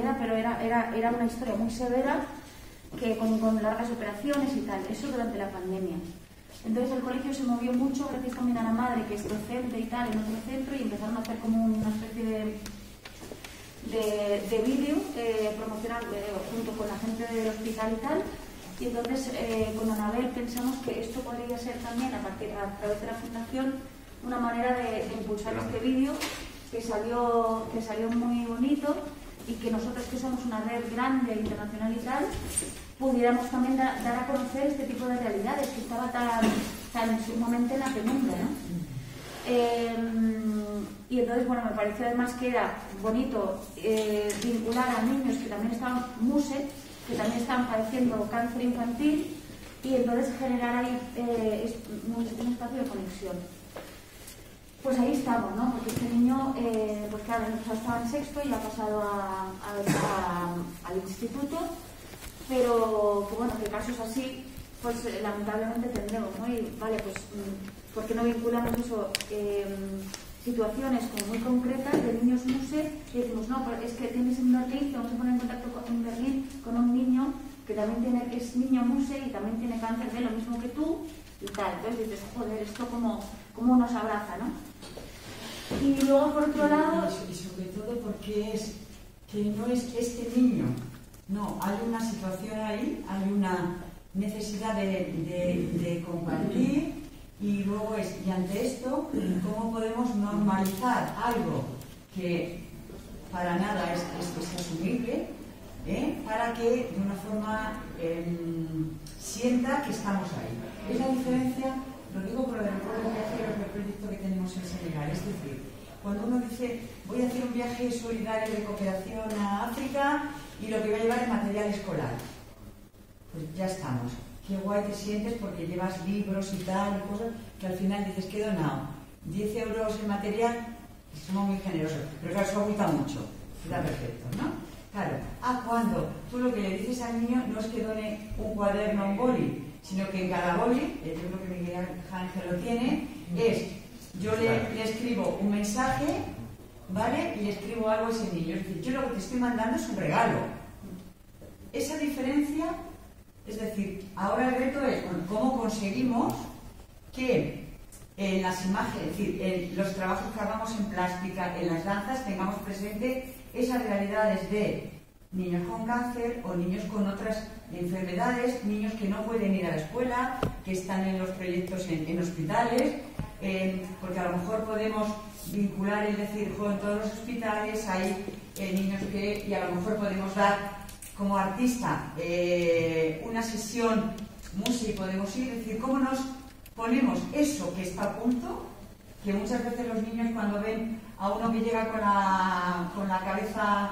manera, pero era una historia muy severa, que con largas operaciones y tal, eso durante la pandemia. Entonces el colegio se movió mucho gracias también a la madre, que es docente y tal, en otro centro, y empezaron a hacer como una especie de vídeo promocional junto con la gente del hospital y tal. Y entonces con Anabel pensamos que esto podría ser también, a través de la fundación, una manera de impulsar este vídeo que salió muy bonito, y que nosotros, que somos una red grande internacional y tal, pudiéramos también dar a conocer este tipo de realidades que estaba tan sumamente en la penumbra, ¿no? Y entonces, bueno, me pareció además que era bonito vincular a niños que también estaban MUSE, que también estaban padeciendo cáncer infantil, y entonces generar ahí un espacio de conexión. Pues ahí estamos, ¿no? Porque este niño, pues claro, estaba en sexto y ha pasado al instituto, pero que bueno, que casos así, pues lamentablemente tendremos, ¿no? Y vale, pues, ¿por qué no vinculamos eso? Situaciones como muy concretas de niños MUSE, y decimos, no, pues es que tienes en Berlín, te vamos a poner en contacto en Berlín con un niño que también es niño MUSE y también tiene cáncer de lo mismo que tú, y tal. Entonces dices, joder, esto como nos abraza, ¿no? Y luego, por otro lado... Y sobre todo porque es que no es este niño, no, hay una situación ahí, hay una necesidad de compartir, y luego y ante esto, ¿cómo podemos normalizar algo que para nada es asumible, para que de una forma sienta que estamos ahí? Es la diferencia. Lo digo por el recuerdo de viajeros del proyecto que tenemos en Senegal. Es decir, cuando uno dice, voy a hacer un viaje solidario de cooperación a África y lo que voy a llevar es material escolar, pues ya estamos. Qué guay te sientes porque llevas libros y tal, y cosas que al final dices, ¿qué he donado? 10 euros en material, somos muy generosos, pero claro, eso aguanta mucho, queda perfecto, ¿no? Claro, cuando tú lo que le dices al niño no es que done un cuaderno o un boli, sino que en cada boli, yo creo que Miguel Ángel lo tiene, yo le escribo un mensaje, ¿vale? Y le escribo algo a ese niño. Es decir, yo lo que te estoy mandando es un regalo. Esa diferencia, es decir, ahora el reto es cómo conseguimos que en las imágenes, es decir, en los trabajos que hagamos en plástica, en las danzas, tengamos presente esas realidades de niños con cáncer o niños con otras enfermedades, niños que no pueden ir a la escuela, que están en los proyectos en hospitales, porque a lo mejor podemos vincular, es decir, en todos los hospitales hay niños y a lo mejor podemos dar como artista una sesión MUSE y podemos ir, es decir, cómo nos ponemos eso que está a punto, que muchas veces los niños cuando ven a uno que llega con la cabeza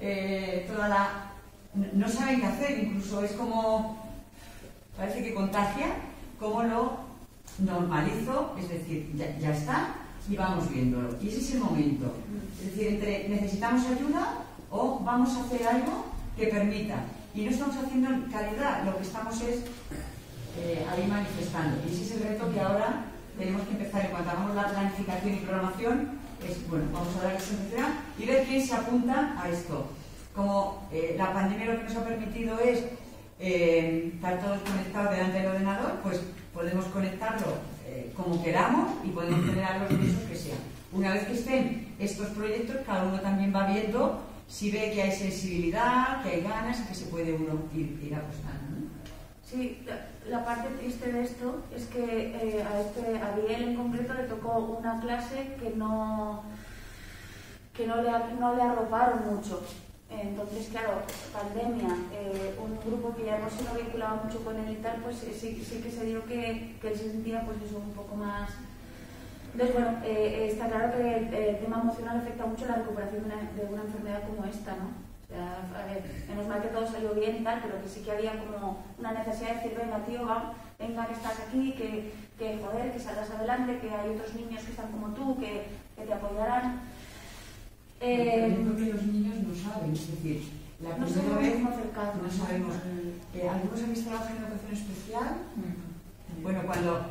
no saben qué hacer, incluso es como, parece que contagia, cómo lo normalizo, es decir, ya está y vamos viéndolo. Y ese es el momento. Es decir, necesitamos ayuda o vamos a hacer algo que permita. Y no estamos haciendo en calidad, lo que estamos es ahí manifestando. Y ese es el reto que ahora tenemos que empezar. En cuanto hagamos la planificación y programación, bueno, vamos a dar esa necesidad y ver quién se apunta a esto. Como la pandemia lo que nos ha permitido es estar todos conectados delante del ordenador, pues podemos conectarlo como queramos y podemos generar los cursos que sean. Una vez que estén estos proyectos, cada uno también va viendo si ve que hay sensibilidad, que hay ganas, que se puede uno ir apostando, ¿no? Sí, la parte triste de esto es que a Ariel en concreto le tocó una clase que no le arroparon mucho. Entonces, claro, pandemia, un grupo que ya no se vinculaba mucho con él y tal, pues sí que se dio que él se sentía pues eso un poco más... Entonces, bueno, está claro que el tema emocional afecta mucho la recuperación de una enfermedad como esta, ¿no? O sea, a ver, menos mal que todo salió bien y tal, pero que sí que había como una necesidad de decir, venga tío, venga que estás aquí, que joder, que salgas adelante, que hay otros niños que están como tú, que te apoyarán. Creo que los niños no saben, es decir, la primera vez no sabemos. ¿Algunos habéis trabajado en educación especial? Bueno,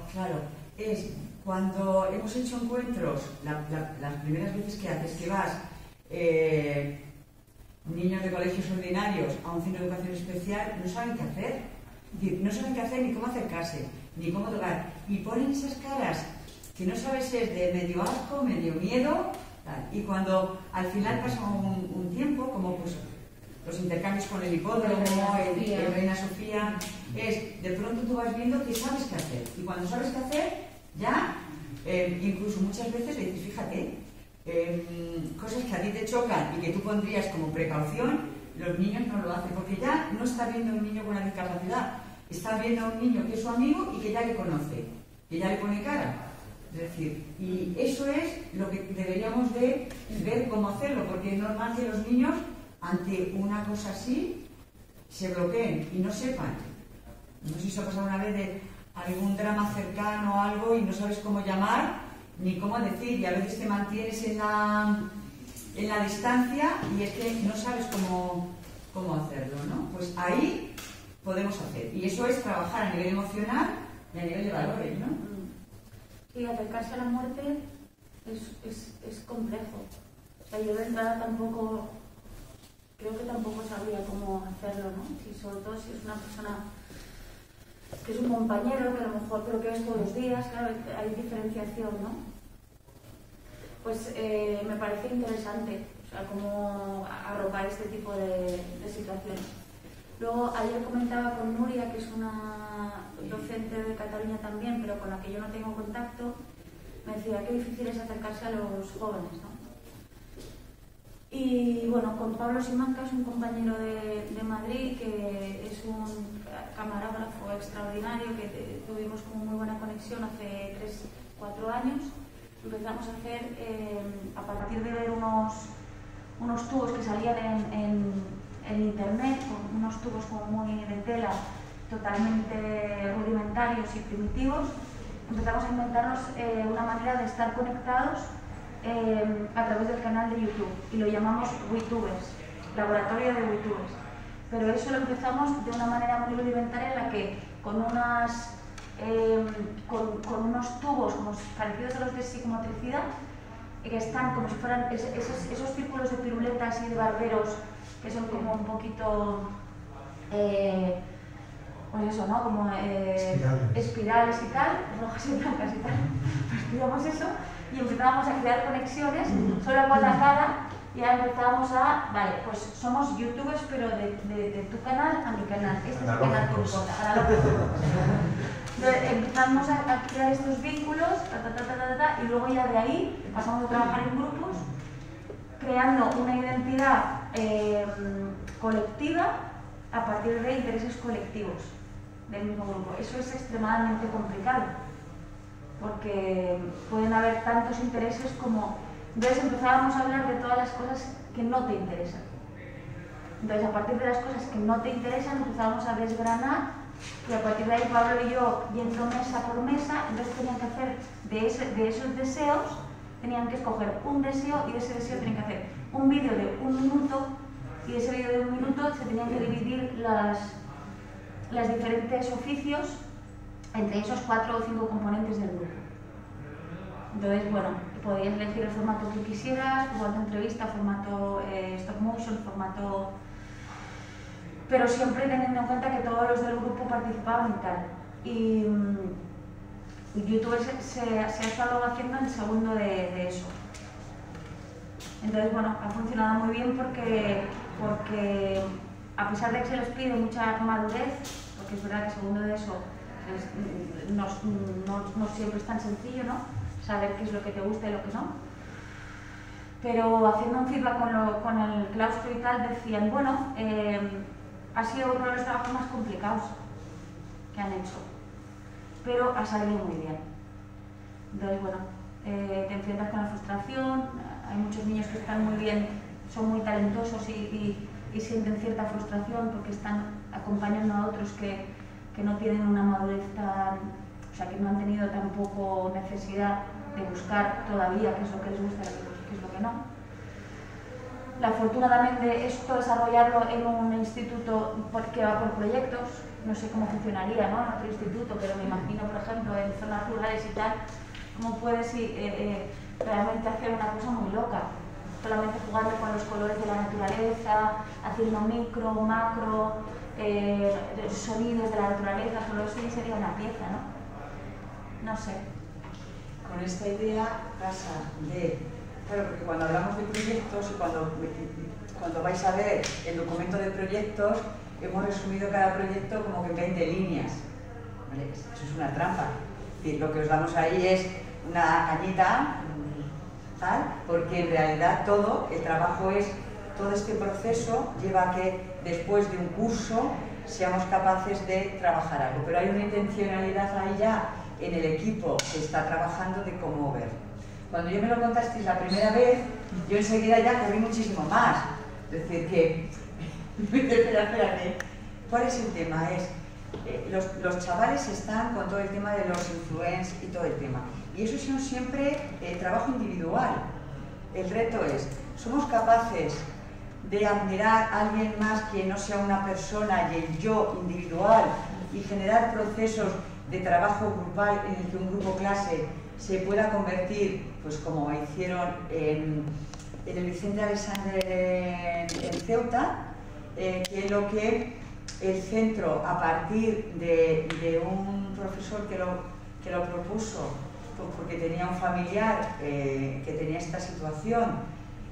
cuando hemos hecho encuentros, las primeras veces que haces, que vas, niños de colegios ordinarios a un centro de educación especial, no saben qué hacer. Es decir, no saben qué hacer ni cómo acercarse, ni cómo tocar. Y ponen esas caras que no sabes si es de medio asco, medio miedo, tal. Y cuando al final pasa un tiempo, como pues los intercambios con el hipódromo, el Reina Sofía, es de pronto tú vas viendo que sabes qué hacer. Y cuando sabes qué hacer, ya, incluso muchas veces le dices, fíjate, cosas que a ti te chocan y que tú pondrías como precaución, los niños no lo hacen, porque ya no está viendo a un niño con una discapacidad, está viendo a un niño que es su amigo y que ya le conoce, que ya le pone cara. Es decir, y eso es lo que deberíamos de ver cómo hacerlo, porque es normal que los niños ante una cosa así se bloqueen y no sepan. No sé si os ha pasado una vez de algún drama cercano o algo y no sabes cómo llamar ni cómo decir, y a veces te mantienes en la distancia y es que no sabes cómo hacerlo, ¿no? Pues ahí podemos hacer, y eso es trabajar a nivel emocional y a nivel de valores, ¿no? Sí, acercarse a la muerte es complejo. O sea, yo de entrada creo que tampoco sabría cómo hacerlo, ¿no? Y sobre todo si es una persona que es un compañero, que a lo mejor, pero que ves todos los días, claro, hay diferenciación, ¿no? Pues me parece interesante, o sea, cómo arropar este tipo de situaciones. Luego, ayer comentaba con Nuria, que es una docente de Cataluña también, pero con la que yo no tengo contacto, me decía que difícil es acercarse a los jóvenes, ¿no? Y bueno, con Pablo Simancas, un compañero de Madrid, que es un camarógrafo extraordinario, que tuvimos como muy buena conexión hace 3-4 años, empezamos a hacer, a partir de ver unos tubos que salían en internet, con unos tubos como muy de tela, totalmente rudimentarios y primitivos, empezamos a inventarnos una manera de estar conectados a través del canal de YouTube, y lo llamamos WeTubers, laboratorio de WeTubers. Pero eso lo empezamos de una manera muy rudimentaria, en la que con unos tubos como parecidos a los de psicomotricidad, que están como si fueran esos círculos de piruletas y de barberos, que son como un poquito pues eso, ¿no? Como espirales y tal, rojas y blancas y tal. Pues estudiamos eso y empezábamos a crear conexiones solo con la cara, y ahora empezábamos a, vale, pues somos youtubers, pero de tu canal a mi canal, este es el canal que importa. Entonces empezamos a crear estos vínculos, y luego ya de ahí pasamos a trabajar en grupos, creando una identidad colectiva a partir de intereses colectivos del mismo grupo. Eso es extremadamente complicado, porque pueden haber tantos intereses como... Entonces empezábamos a hablar de todas las cosas que no te interesan. Entonces, a partir de las cosas que no te interesan, empezábamos a desgranar, y a partir de ahí Pablo y yo, yendo mesa por mesa, entonces tenían que hacer de esos deseos, tenían que escoger un deseo, y de ese deseo tenían que hacer un vídeo de 1 minuto, y de ese vídeo de 1 minuto se tenían que dividir las diferentes oficios entre esos 4 o 5 componentes del grupo. Entonces, bueno, podías elegir el formato que quisieras, formato entrevista, formato stop motion, formato... pero siempre teniendo en cuenta que todos los del grupo participaban y tal. Y YouTube se ha estado haciendo el segundo de eso. Entonces, bueno, ha funcionado muy bien porque a pesar de que se les pide mucha madurez, porque es verdad que segundo de eso no siempre es tan sencillo, ¿no? Saber qué es lo que te gusta y lo que no. Pero haciendo un feedback con el claustro y tal, decían, bueno, ha sido uno de los trabajos más complicados que han hecho, pero ha salido muy bien. Entonces, bueno, te enfrentas con la frustración, hay muchos niños que están muy bien, son muy talentosos y sienten cierta frustración porque están acompañando a otros que no tienen una madurez tan... o sea, que no han tenido tampoco necesidad de buscar todavía qué es lo que les gusta y qué es lo que no. La fortuna también de esto, desarrollarlo en un instituto que va por proyectos, no sé cómo funcionaría, ¿no?, en otro instituto, pero me imagino, por ejemplo, en zonas rurales y tal, cómo puedes realmente hacer una cosa muy loca. solamente jugarle con los colores de la naturaleza, haciendo micro, macro, sonidos de la naturaleza, solo eso ya sería una pieza, ¿no? No sé. Con esta idea pasa de, claro, porque cuando hablamos de proyectos y cuando vais a ver el documento de proyectos, hemos resumido cada proyecto como que en 20 líneas. ¿Vale? Eso es una trampa. Es decir, lo que os damos ahí es una cañita, tal, porque en realidad todo el trabajo es, todo este proceso lleva a que después de un curso seamos capaces de trabajar algo, pero hay una intencionalidad ahí ya en el equipo que está trabajando de cómo ver. Cuando yo me lo contasteis la primera vez, yo enseguida ya corrí muchísimo más. Es decir, que... espérate. ¿Cuál es el tema? Los chavales están con todo el tema de los influencers y todo el tema. Y eso es siempre trabajo individual. El reto es, ¿somos capaces de admirar a alguien más que no sea una persona y el yo individual y generar procesos de trabajo grupal en el que un grupo clase se pueda convertir, pues como hicieron en el Vicente Alexander en Ceuta, que es lo que el centro, a partir de un profesor que lo propuso, pues porque tenía un familiar que tenía esta situación,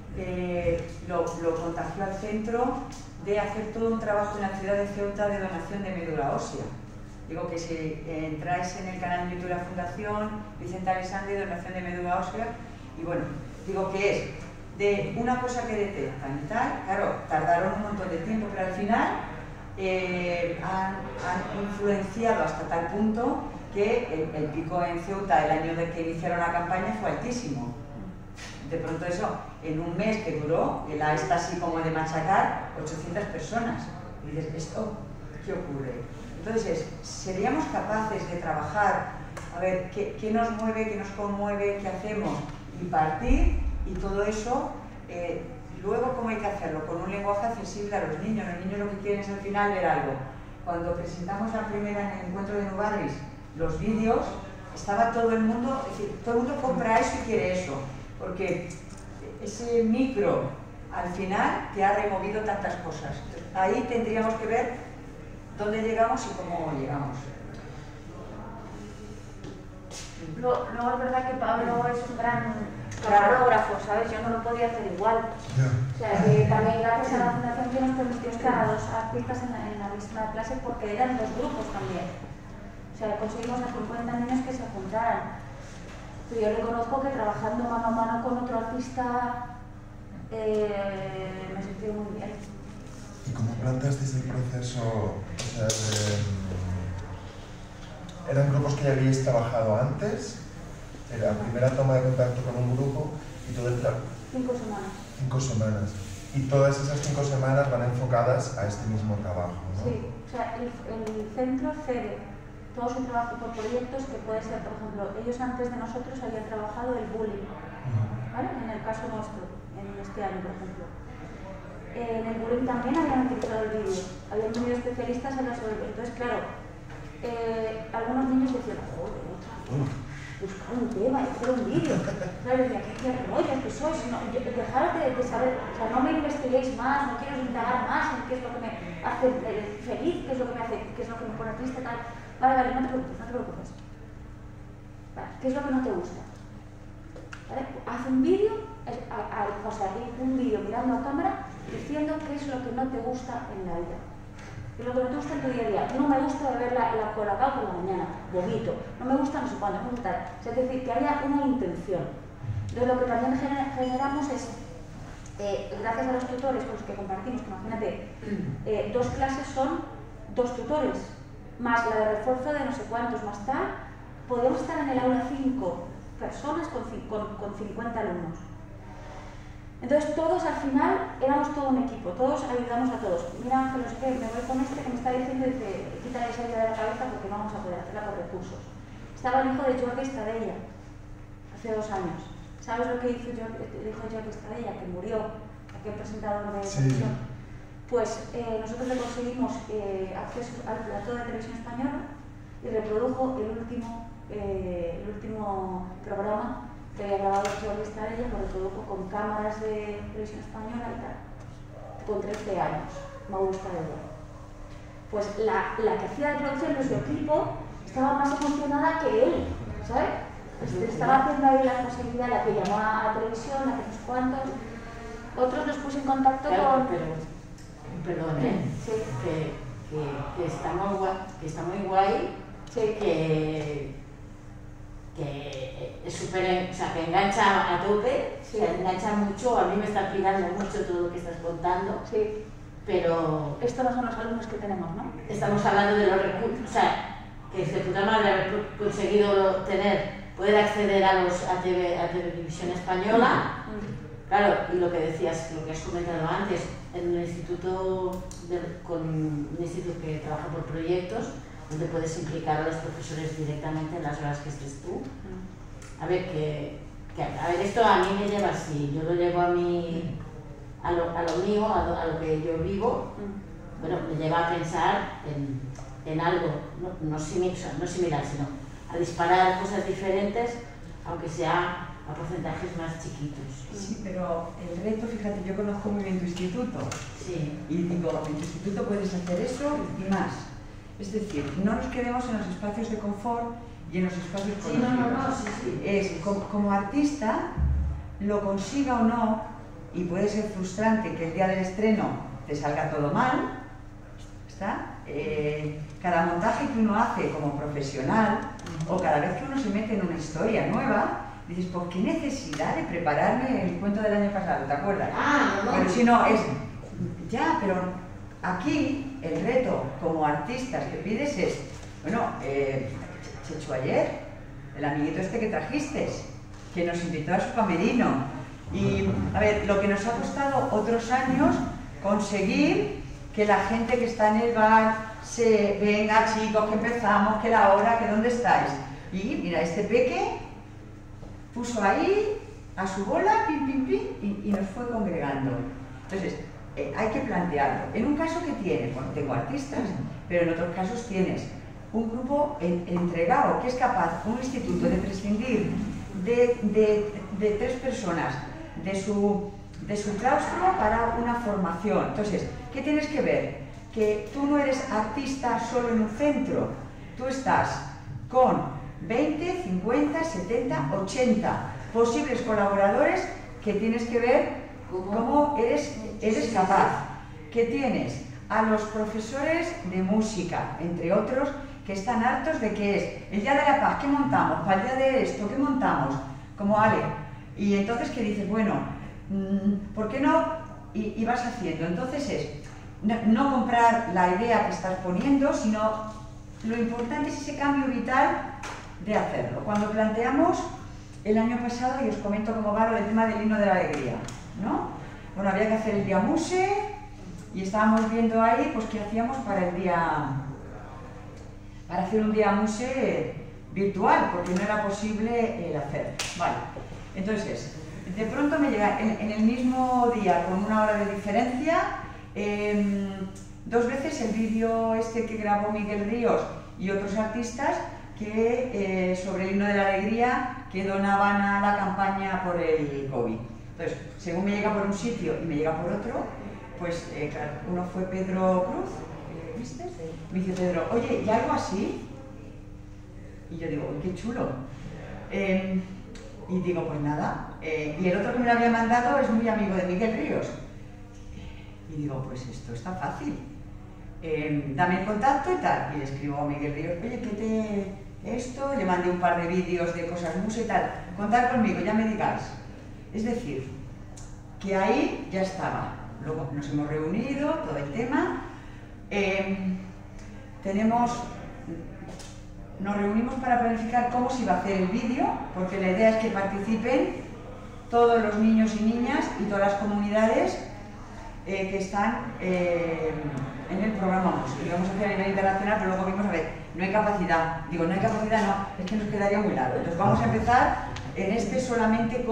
lo contagió al centro de hacer todo un trabajo en la ciudad de Ceuta de donación de médula ósea. Digo que si entráis en el canal de YouTube de la Fundación Vicente Alexander, donación de médula ósea, y bueno, digo que es de una cosa que detectan y tal, claro, tardaron un montón de tiempo, pero al final han influenciado hasta tal punto que el pico en Ceuta el año de que iniciaron la campaña fue altísimo. De pronto eso, en un mes que duró, la está así como de machacar, 800 personas. Y dices, ¿esto qué ocurre? Entonces, ¿seríamos capaces de trabajar, a ver, qué nos mueve, qué nos conmueve, qué hacemos? Y partir, y todo eso, luego, ¿cómo hay que hacerlo? Con un lenguaje accesible a los niños. Los niños lo que quieren es al final ver algo. Cuando presentamos la primera en el encuentro de Nubarris, los vídeos, estaba todo el mundo, es decir, todo el mundo compra eso y quiere eso. Porque ese micro, al final, te ha removido tantas cosas. Entonces, ahí tendríamos que ver dónde llegamos y cómo llegamos. Luego es verdad que Pablo es un gran camarógrafo, ¿sabes? Yo no lo podía hacer igual. O sea, que también gracias a la Fundación que nos permitió estar a 2 artistas en la misma clase porque eran 2 grupos también. O sea, conseguimos a 50 niños que se juntaran. Pero yo reconozco que trabajando mano a mano con otro artista me sentí muy bien. ¿Y cómo planteasteis el proceso? O sea, ¿eran grupos que ya habíais trabajado antes? ¿Era la primera toma de contacto con un grupo y todo el trabajo? 5 semanas. 5 semanas. Y todas esas 5 semanas van enfocadas a este mismo trabajo, ¿no? Sí, o sea, el centro cede todo su trabajo por proyectos que puede ser, por ejemplo, ellos antes de nosotros habían trabajado el bullying, ¿vale? En el caso nuestro, en este año, por ejemplo. En el bullying también habían utilizado el vídeo, habían venido especialistas en la sobre. Entonces, claro, algunos niños decían, joder, buscar un tema y hacer un vídeo. Claro, decía, ¿qué rollo que sois? No, dejaros de saber, o sea, no me investiguéis más, no quiero indagar más en qué es lo que me hace feliz, qué es lo que me hace, qué es lo que me pone triste, tal. Vale, no te preocupes. Vale, ¿qué es lo que no te gusta? ¿Vale? Haz un vídeo, o sea, un vídeo mirando a cámara diciendo qué es lo que no te gusta en la vida. ¿Qué es lo que no te gusta en tu día a día? No me gusta beber la Colacao por la mañana, vomito. No me gusta no sé cuándo, no me gusta tal. O sea, es decir, que haya una intención. Entonces, lo que también generamos es, gracias a los tutores con los que compartimos, que imagínate, 2 clases son 2 tutores, más la de refuerzo de no sé cuántos, más tal, podemos estar en el aula 5 personas con 50 alumnos. Entonces todos al final éramos todo un equipo, todos ayudamos a todos. Mira Ángel, no sé qué, me voy con este que me está diciendo que quítale esa idea de la cabeza porque no vamos a poder hacerla por recursos. Estaba el hijo de Jordi Estadella, hace 2 años. ¿Sabes lo que hizo el hijo de Jordi Estadella? Que murió, aquel presentador de televisión. Pues nosotros le conseguimos acceso al plató de Televisión Española y reprodujo el último programa que había grabado Jordi Estrella, sobre todo con cámaras de televisión española y tal, con 13 años, me gusta de ver. Pues la que hacía de producción de su equipo estaba más emocionada que él, ¿sabes? Estaba haciendo ahí la posibilidad, la que llamó a televisión, la que no sé cuántos. Otros los puse en contacto con... Perdón, sí. que está muy guay, sí. que es súper, o sea, que engancha a tope, sí. O sea, engancha mucho, a mí me está explicando mucho todo lo que estás contando, sí. Pero... Estos no son los alumnos que tenemos, ¿no? Estamos hablando de los recursos, o sea, que es de puta madre haber conseguido poder acceder a Televisión Española. Claro, y lo que decías, lo que has comentado antes, en un instituto, con un instituto que trabaja por proyectos, donde puedes implicar a los profesores directamente en las horas que estés tú. A ver, esto a mí me lleva así, yo lo llevo a lo mío, a lo que yo vivo, bueno, me lleva a pensar en algo, no similar, sino a disparar cosas diferentes, aunque sea a porcentajes más chiquitos. Sí, pero el reto, fíjate, yo conozco muy bien tu instituto. Sí. Y digo, en tu instituto puedes hacer eso y más. Es decir, no nos quedemos en los espacios de confort y en los espacios conocidos. Sí. Es, como artista, lo consiga o no, y puede ser frustrante que el día del estreno te salga todo mal, ¿está? Cada montaje que uno hace como profesional, o cada vez que uno se mete en una historia nueva, dices, ¿por qué necesidad de prepararme el cuento del año pasado? ¿Te acuerdas? No. Pero si no, es... Ya, pero aquí el reto como artistas que pides es, bueno, Chechu ayer, el amiguito este que trajiste, que nos invitó a su camerino. Y, a ver, lo que nos ha costado otros años conseguir que la gente que está en el bar se venga, chicos, que empezamos, que la hora, que dónde estáis. Y mira, este peque puso ahí a su bola, pim, pim, pim, y nos fue congregando. Entonces, hay que plantearlo. En un caso que tienes, bueno, tengo artistas, pero en otros casos tienes un grupo entregado que es capaz, un instituto, de prescindir de 3 personas de su claustro para una formación. Entonces, ¿qué tienes que ver? Que tú no eres artista solo en un centro, tú estás con 20, 50, 70, 80 posibles colaboradores que tienes que ver cómo eres capaz. Que tienes a los profesores de música, entre otros, que están hartos de que es el Día de la Paz, ¿qué montamos? Para el día de esto, ¿qué montamos? Como Ale. Y entonces que dices, bueno, ¿por qué no? Y vas haciendo. Entonces es no comprar la idea que estás poniendo, sino lo importante es ese cambio vital de hacerlo. Cuando planteamos el año pasado, y os comento cómo va lo del tema del himno de la alegría, ¿no? Bueno, había que hacer el día Muse y estábamos viendo ahí pues qué hacíamos para hacer un día Muse virtual, porque no era posible el hacer. Vale, entonces, de pronto me llega en el mismo día, con una hora de diferencia, 2 veces el vídeo este que grabó Miguel Ríos y otros artistas que sobre el himno de la alegría que donaban a la campaña por el COVID. Entonces, según me llega por un sitio y me llega por otro, pues claro, uno fue Pedro Cruz, ¿viste? Me dice Pedro, oye, ¿y algo así? Y yo digo, qué chulo. Y digo, pues nada. Y el otro que me lo había mandado es muy amigo de Miguel Ríos. Y digo, pues esto está fácil. Dame el contacto y tal. Y le escribo a Miguel Ríos, oye, esto, le mandé un par de vídeos de cosas Muse y tal. Contar conmigo, ya me digáis. Es decir, que ahí ya estaba. Luego nos hemos reunido, todo el tema. Nos reunimos para planificar cómo se iba a hacer el vídeo, porque la idea es que participen todos los niños y niñas y todas las comunidades que están en el programa Muse. Lo vamos a hacer a nivel internacional, pero luego vimos, a ver, no hay capacidad. Digo, no hay capacidad, no, es que nos quedaría muy largo. Entonces vamos a empezar en este solamente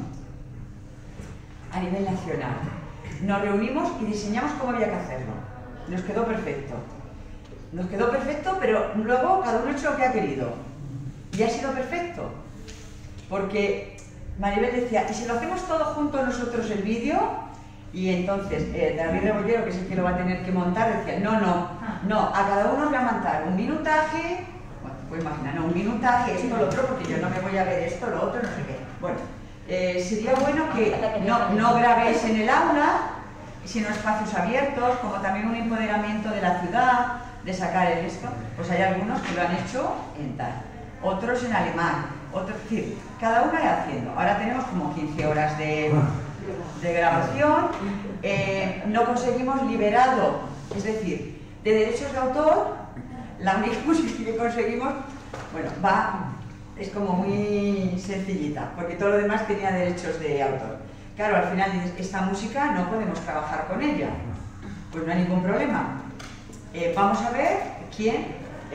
a nivel nacional. Nos reunimos y diseñamos cómo había que hacerlo. Nos quedó perfecto. Nos quedó perfecto, pero luego cada uno ha hecho lo que ha querido. Y ha sido perfecto. Porque Maribel decía, ¿y si lo hacemos todo juntos nosotros el vídeo? Y entonces David Rebollero, que es el que lo va a tener que montar, decía, no, a cada uno le va a montar un minutaje, bueno, pues imagina, no, un minutaje, esto, lo otro, porque yo no me voy a ver esto, lo otro, no sé qué. Bueno, sería bueno que no grabéis en el aula, sino espacios abiertos, como también un empoderamiento de la ciudad, de sacar el esto. Pues hay algunos que lo han hecho en tal, otros en alemán, otros, es decir, cada uno va haciendo. Ahora tenemos como 15 horas de grabación, no conseguimos liberado, es decir, de derechos de autor, la única música que conseguimos, bueno, es como muy sencillita, porque todo lo demás tenía derechos de autor. Claro, al final dices, esta música no podemos trabajar con ella, pues no hay ningún problema. Vamos a ver quién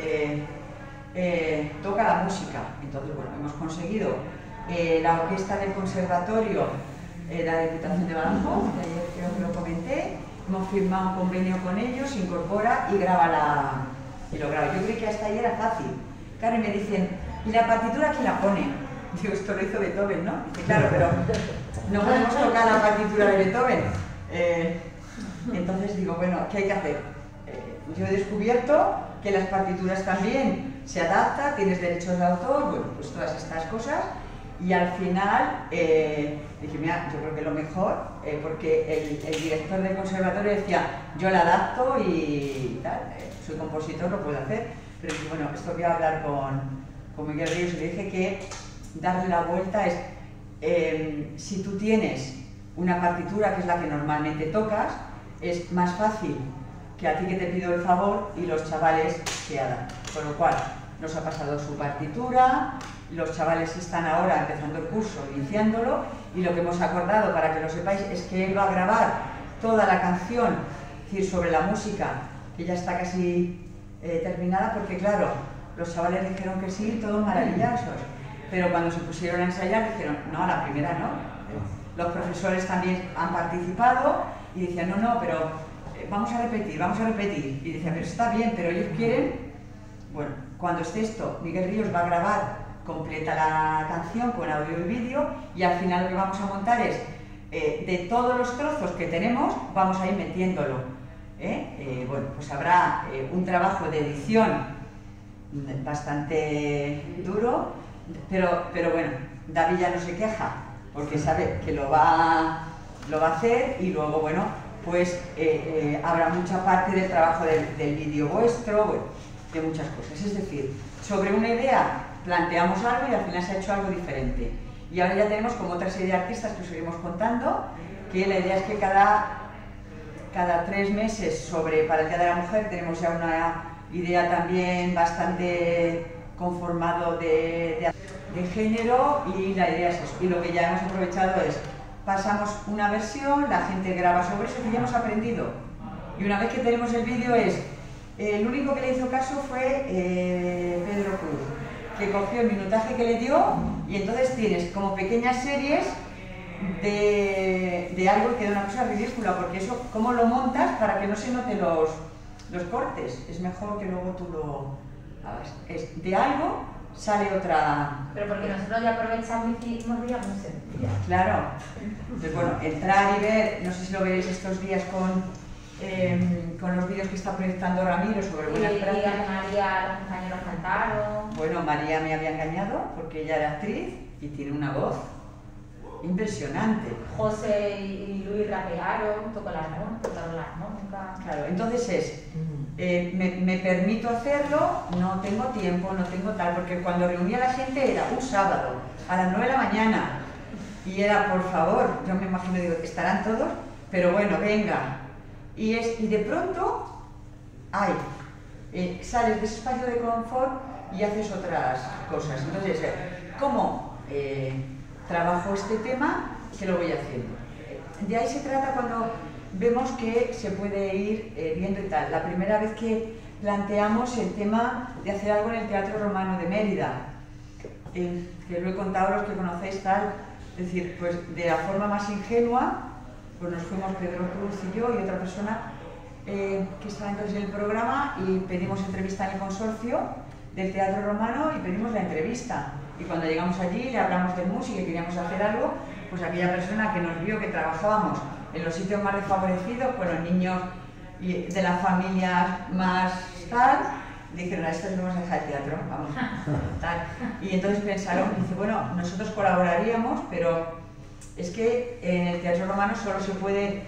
toca la música. Entonces, bueno, hemos conseguido la orquesta del conservatorio, la Diputación de Badajoz, que ayer creo que lo comenté, hemos firmado un convenio con ellos, se incorpora y graba lo graba. Yo creí que hasta ahí era fácil. Claro, y me dicen, ¿y la partitura quién la pone? Digo, esto lo hizo Beethoven, ¿no? Dice, claro, pero no podemos tocar la partitura de Beethoven. Entonces digo, bueno, ¿qué hay que hacer? Yo he descubierto que las partituras también se adaptan, tienes derechos de autor, bueno, pues todas estas cosas. Y al final dije, mira, yo creo que lo mejor, porque el director del conservatorio decía, yo la adapto y tal, soy compositor, lo puedo hacer. Pero dije, bueno, esto voy a hablar con Miguel Ríos y le dije que darle la vuelta es, si tú tienes una partitura, que es la que normalmente tocas, es más fácil que a ti que te pido el favor y los chavales que hagan. Con lo cual, nos ha pasado su partitura, los chavales están ahora empezando el curso, iniciándolo, y lo que hemos acordado, para que lo sepáis, es que él va a grabar toda la canción, es decir, sobre la música, que ya está casi terminada, porque claro, los chavales dijeron que sí, todos maravillosos, pero cuando se pusieron a ensayar dijeron, no, a la primera no. Los profesores también han participado y decían, no, pero vamos a repetir, y decían, pero está bien, pero ellos quieren. Bueno, cuando esté esto, Miguel Ríos va a grabar completa la canción con audio y vídeo, y al final lo que vamos a montar es, de todos los trozos que tenemos, vamos a ir metiéndolo. Bueno, pues habrá un trabajo de edición bastante duro, pero bueno, David ya no se queja, porque sabe que lo va a hacer, y luego, bueno, pues habrá mucha parte del trabajo del vídeo vuestro, bueno, de muchas cosas. Es decir, sobre una idea planteamos algo y al final se ha hecho algo diferente. Y ahora ya tenemos como otra serie de artistas que os iremos contando, que la idea es que cada 3 meses para el Día de la Mujer tenemos ya una idea también bastante conformado de género, y la idea es eso. Y lo que ya hemos aprovechado es, pasamos una versión, la gente graba sobre eso, que ya hemos aprendido. Y una vez que tenemos el vídeo el único que le hizo caso fue Pedro Cruz, que cogió el minutaje que le dio, y entonces tienes como pequeñas series de algo que da una cosa ridícula, porque eso, ¿cómo lo montas para que no se noten los cortes? Es mejor que luego tú lo hagas. De algo sale otra... Pero porque nosotros ya aprovechamos y hicimos días muy sencillas. Claro. Entonces, bueno, entrar y ver, no sé si lo veréis estos días con los vídeos que está proyectando Ramiro sobre buenas prácticas. Y María, los compañeros cantaron. Bueno, María me había engañado porque ella era actriz y tiene una voz impresionante. José y Luis rapearon, tocaron la armónica. Claro, entonces me permito hacerlo, no tengo tiempo, no tengo tal, porque cuando reunía a la gente era un sábado a las 9 de la mañana y era, por favor, yo me imagino, digo, estarán todos, pero bueno, venga. Y de pronto, sales de ese espacio de confort y haces otras cosas. Entonces, ¿cómo trabajo este tema? Que lo voy haciendo. De ahí se trata cuando vemos que se puede ir viendo y tal. La primera vez que planteamos el tema de hacer algo en el Teatro Romano de Mérida, que lo he contado a los que conocéis tal, es decir, pues de la forma más ingenua, pues nos fuimos Pedro Cruz y yo y otra persona que estaba entonces en el programa, y pedimos entrevista en el consorcio del Teatro Romano y pedimos la entrevista. Y cuando llegamos allí le hablamos de música y queríamos hacer algo, pues aquella persona que nos vio que trabajábamos en los sitios más desfavorecidos, con los niños de las familias más tal, dijeron, a estos no vamos a dejar el teatro, vamos, tal. Y entonces pensaron, dice, bueno, nosotros colaboraríamos, pero es que en el teatro romano solo se puede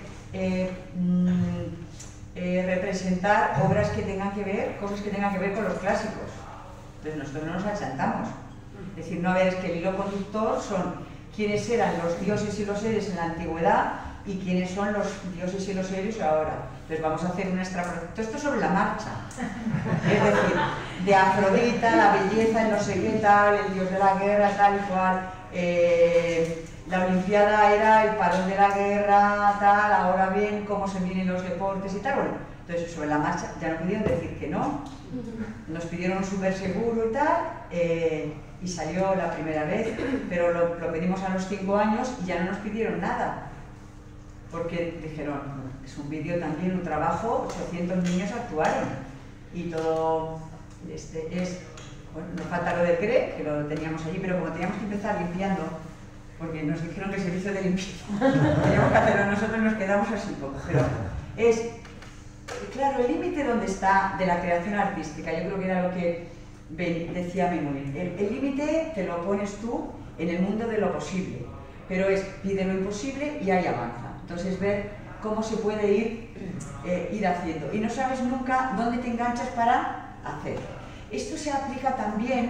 representar obras que tengan que ver, cosas que tengan que ver con los clásicos. Entonces nosotros no nos achantamos. Es decir, no, a ver, es que el hilo conductor son quiénes eran los dioses y los seres en la antigüedad y quiénes son los dioses y los seres ahora. Entonces vamos a hacer una extrapolación. Todo esto sobre la marcha. Es decir, de Afrodita, la belleza, el no sé qué tal, el dios de la guerra, tal y cual. La Olimpiada era el parón de la guerra, tal, ahora bien, cómo se vienen los deportes y tal. Bueno, entonces sobre la marcha ya no pudieron decir que no. Nos pidieron un súper seguro y tal, y salió la primera vez, pero lo pedimos a los 5 años y ya no nos pidieron nada. Porque dijeron, es un vídeo también, un trabajo, 800 niños actuaron. Y todo bueno, nos falta lo del CRE, que lo teníamos allí, pero como teníamos que empezar limpiando, porque nos dijeron que el servicio de limpieza teníamos que hacerlo, nosotros nos quedamos así poco. Pero es, claro, el límite donde está de la creación artística, yo creo que era lo que decía Menuhin. El límite te lo pones tú en el mundo de lo posible, pero es pide lo imposible y ahí avanza. Entonces ver cómo se puede ir haciendo. Y no sabes nunca dónde te enganchas para hacer. Esto se aplica también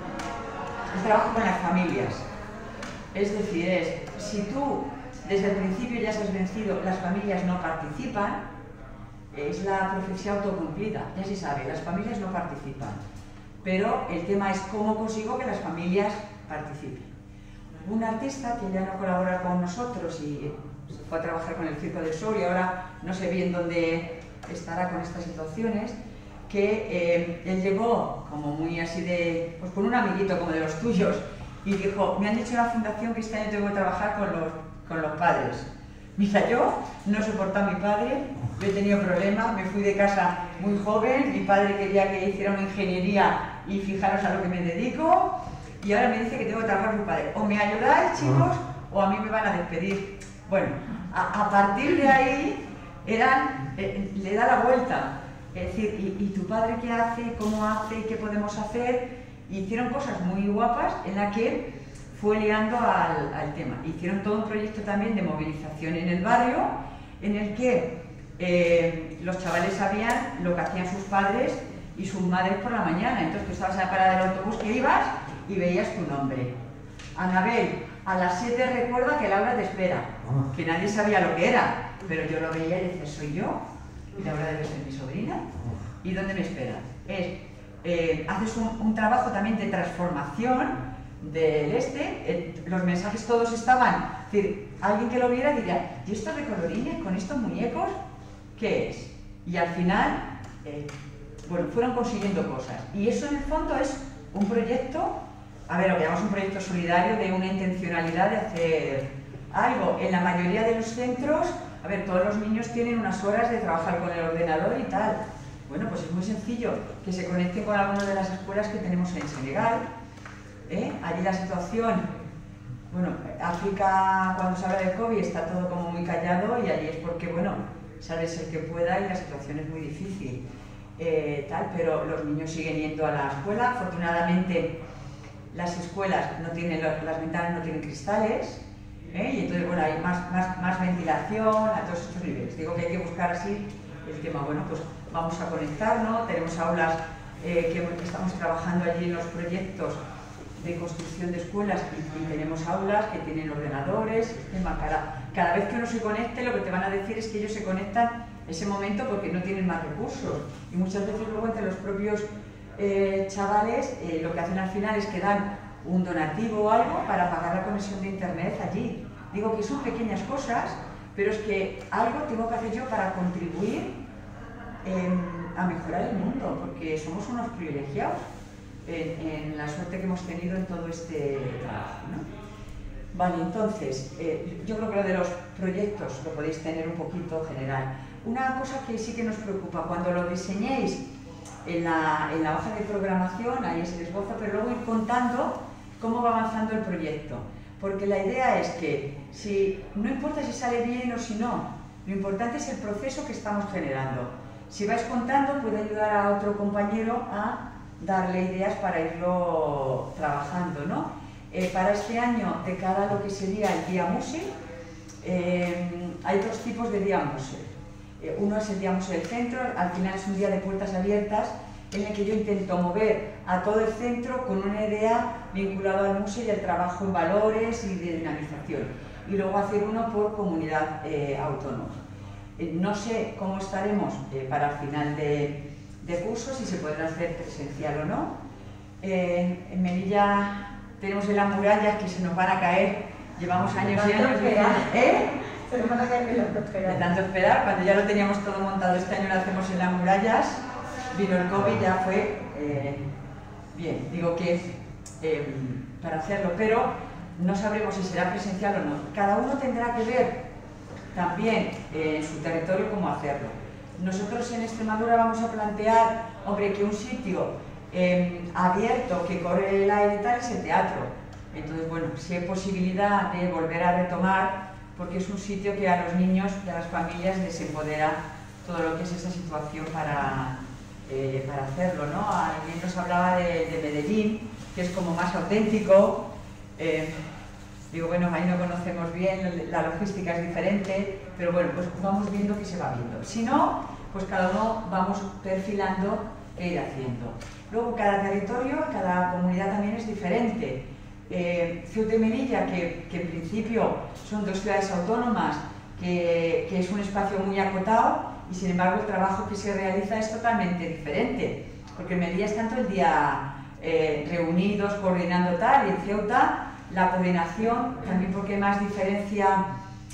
al trabajo con las familias. Es decir, si tú desde el principio ya has vencido, las familias no participan, es la profecía autocumplida, ya se sabe, las familias no participan. Pero el tema es cómo consigo que las familias participen. Un artista que ya no colabora con nosotros y se fue a trabajar con el Circo del Sol y ahora no sé bien dónde estará con estas situaciones, que él llegó como muy así de, pues con un amiguito como de los tuyos y dijo, me han dicho en la fundación que este año tengo que trabajar con los padres. Mira, yo no soportaba a mi padre, yo he tenido problemas, me fui de casa muy joven, mi padre quería que hiciera una ingeniería y fijaros a lo que me dedico y ahora me dice que tengo que trabajar con mi padre. O me ayudáis, chicos, o a mí me van a despedir. Bueno, a partir de ahí le da la vuelta. Es decir, ¿y tu padre qué hace? ¿Cómo hace? ¿Qué podemos hacer? Y hicieron cosas muy guapas en las que fue liando al tema. Hicieron todo un proyecto también de movilización en el barrio, en el que los chavales sabían lo que hacían sus padres y sus madres por la mañana. Entonces tú estabas en la parada del autobús que ibas y veías tu nombre. Anabel, a las 7 recuerda que Laura te espera. Que nadie sabía lo que era, pero yo lo veía y decía, soy yo. Y Laura debe ser mi sobrina. ¿Y dónde me espera? Haces un trabajo también de transformación del los mensajes todos estaban, es decir, alguien que lo viera diría, ¿y estos de colorines con estos muñecos? ¿Qué es? Y al final, bueno, fueron consiguiendo cosas. Y eso en el fondo es un proyecto, a ver, lo que llamamos un proyecto solidario de una intencionalidad de hacer algo. En la mayoría de los centros, a ver, todos los niños tienen unas horas de trabajar con el ordenador y tal. Bueno, pues es muy sencillo, que se conecten con alguna de las escuelas que tenemos en Senegal. Allí la situación, bueno, África cuando se habla de COVID está todo como muy callado y allí es porque, bueno, sabes el que pueda y la situación es muy difícil, pero los niños siguen yendo a la escuela. Afortunadamente las escuelas no tienen, las ventanas no tienen cristales, y entonces, bueno, hay más ventilación a todos estos niveles. Digo que hay que buscar así el tema. Bueno, pues vamos a conectarnos, tenemos aulas que estamos trabajando allí en los proyectos de construcción de escuelas y tenemos aulas que tienen ordenadores, cada vez que uno se conecte lo que te van a decir es que ellos se conectan ese momento porque no tienen más recursos y muchas veces luego entre los propios chavales lo que hacen al final es que dan un donativo o algo para pagar la conexión de internet allí. Digo que son pequeñas cosas, pero es que algo tengo que hacer yo para contribuir a mejorar el mundo, porque somos unos privilegiados en la suerte que hemos tenido en todo este trabajo, ¿no? Vale, entonces, yo creo que lo de los proyectos lo podéis tener un poquito general. Una cosa que sí que nos preocupa, cuando lo diseñéis en la hoja de programación, ahí se esboza, pero luego ir contando cómo va avanzando el proyecto. Porque la idea es que no importa si sale bien o si no, lo importante es el proceso que estamos generando. Si vais contando, puede ayudar a otro compañero a darle ideas para irlo trabajando, ¿no? Para este año, de cara a lo que sería el Día Muse, hay dos tipos de Día Muse. Uno es el Día Muse del centro, al final es un día de puertas abiertas en el que yo intento mover a todo el centro con una idea vinculada al museo y al trabajo en valores y de dinamización. Y luego hacer uno por comunidad autónoma. No sé cómo estaremos para el final de curso, si se podrá hacer presencial o no. En Melilla tenemos en las murallas que se nos van a caer, llevamos años y años. Se nos van a caer de tanto esperar, cuando ya lo teníamos todo montado, este año lo hacemos en las murallas, vino el COVID, ya fue bien, digo que para hacerlo, pero no sabremos si será presencial o no. Cada uno tendrá que ver también en su territorio cómo hacerlo. Nosotros en Extremadura vamos a plantear, hombre, que un sitio abierto, que corre el aire y tal, es el teatro. Entonces, bueno, si hay posibilidad de volver a retomar, porque es un sitio que a los niños y a las familias les empodera todo lo que es esa situación para hacerlo, ¿no? Alguien nos hablaba de Medellín, que es como más auténtico. Digo, bueno, ahí no conocemos bien, la logística es diferente, pero bueno, pues vamos viendo que se va viendo. Si no, pues cada uno vamos perfilando e ir haciendo. Luego, cada territorio, cada comunidad también es diferente. Ceuta y Melilla, que en principio son dos ciudades autónomas, que es un espacio muy acotado, y sin embargo el trabajo que se realiza es totalmente diferente, porque en Melilla están todo el día reunidos, coordinando tal, y en Ceuta la coordinación, también porque hay más diferencia,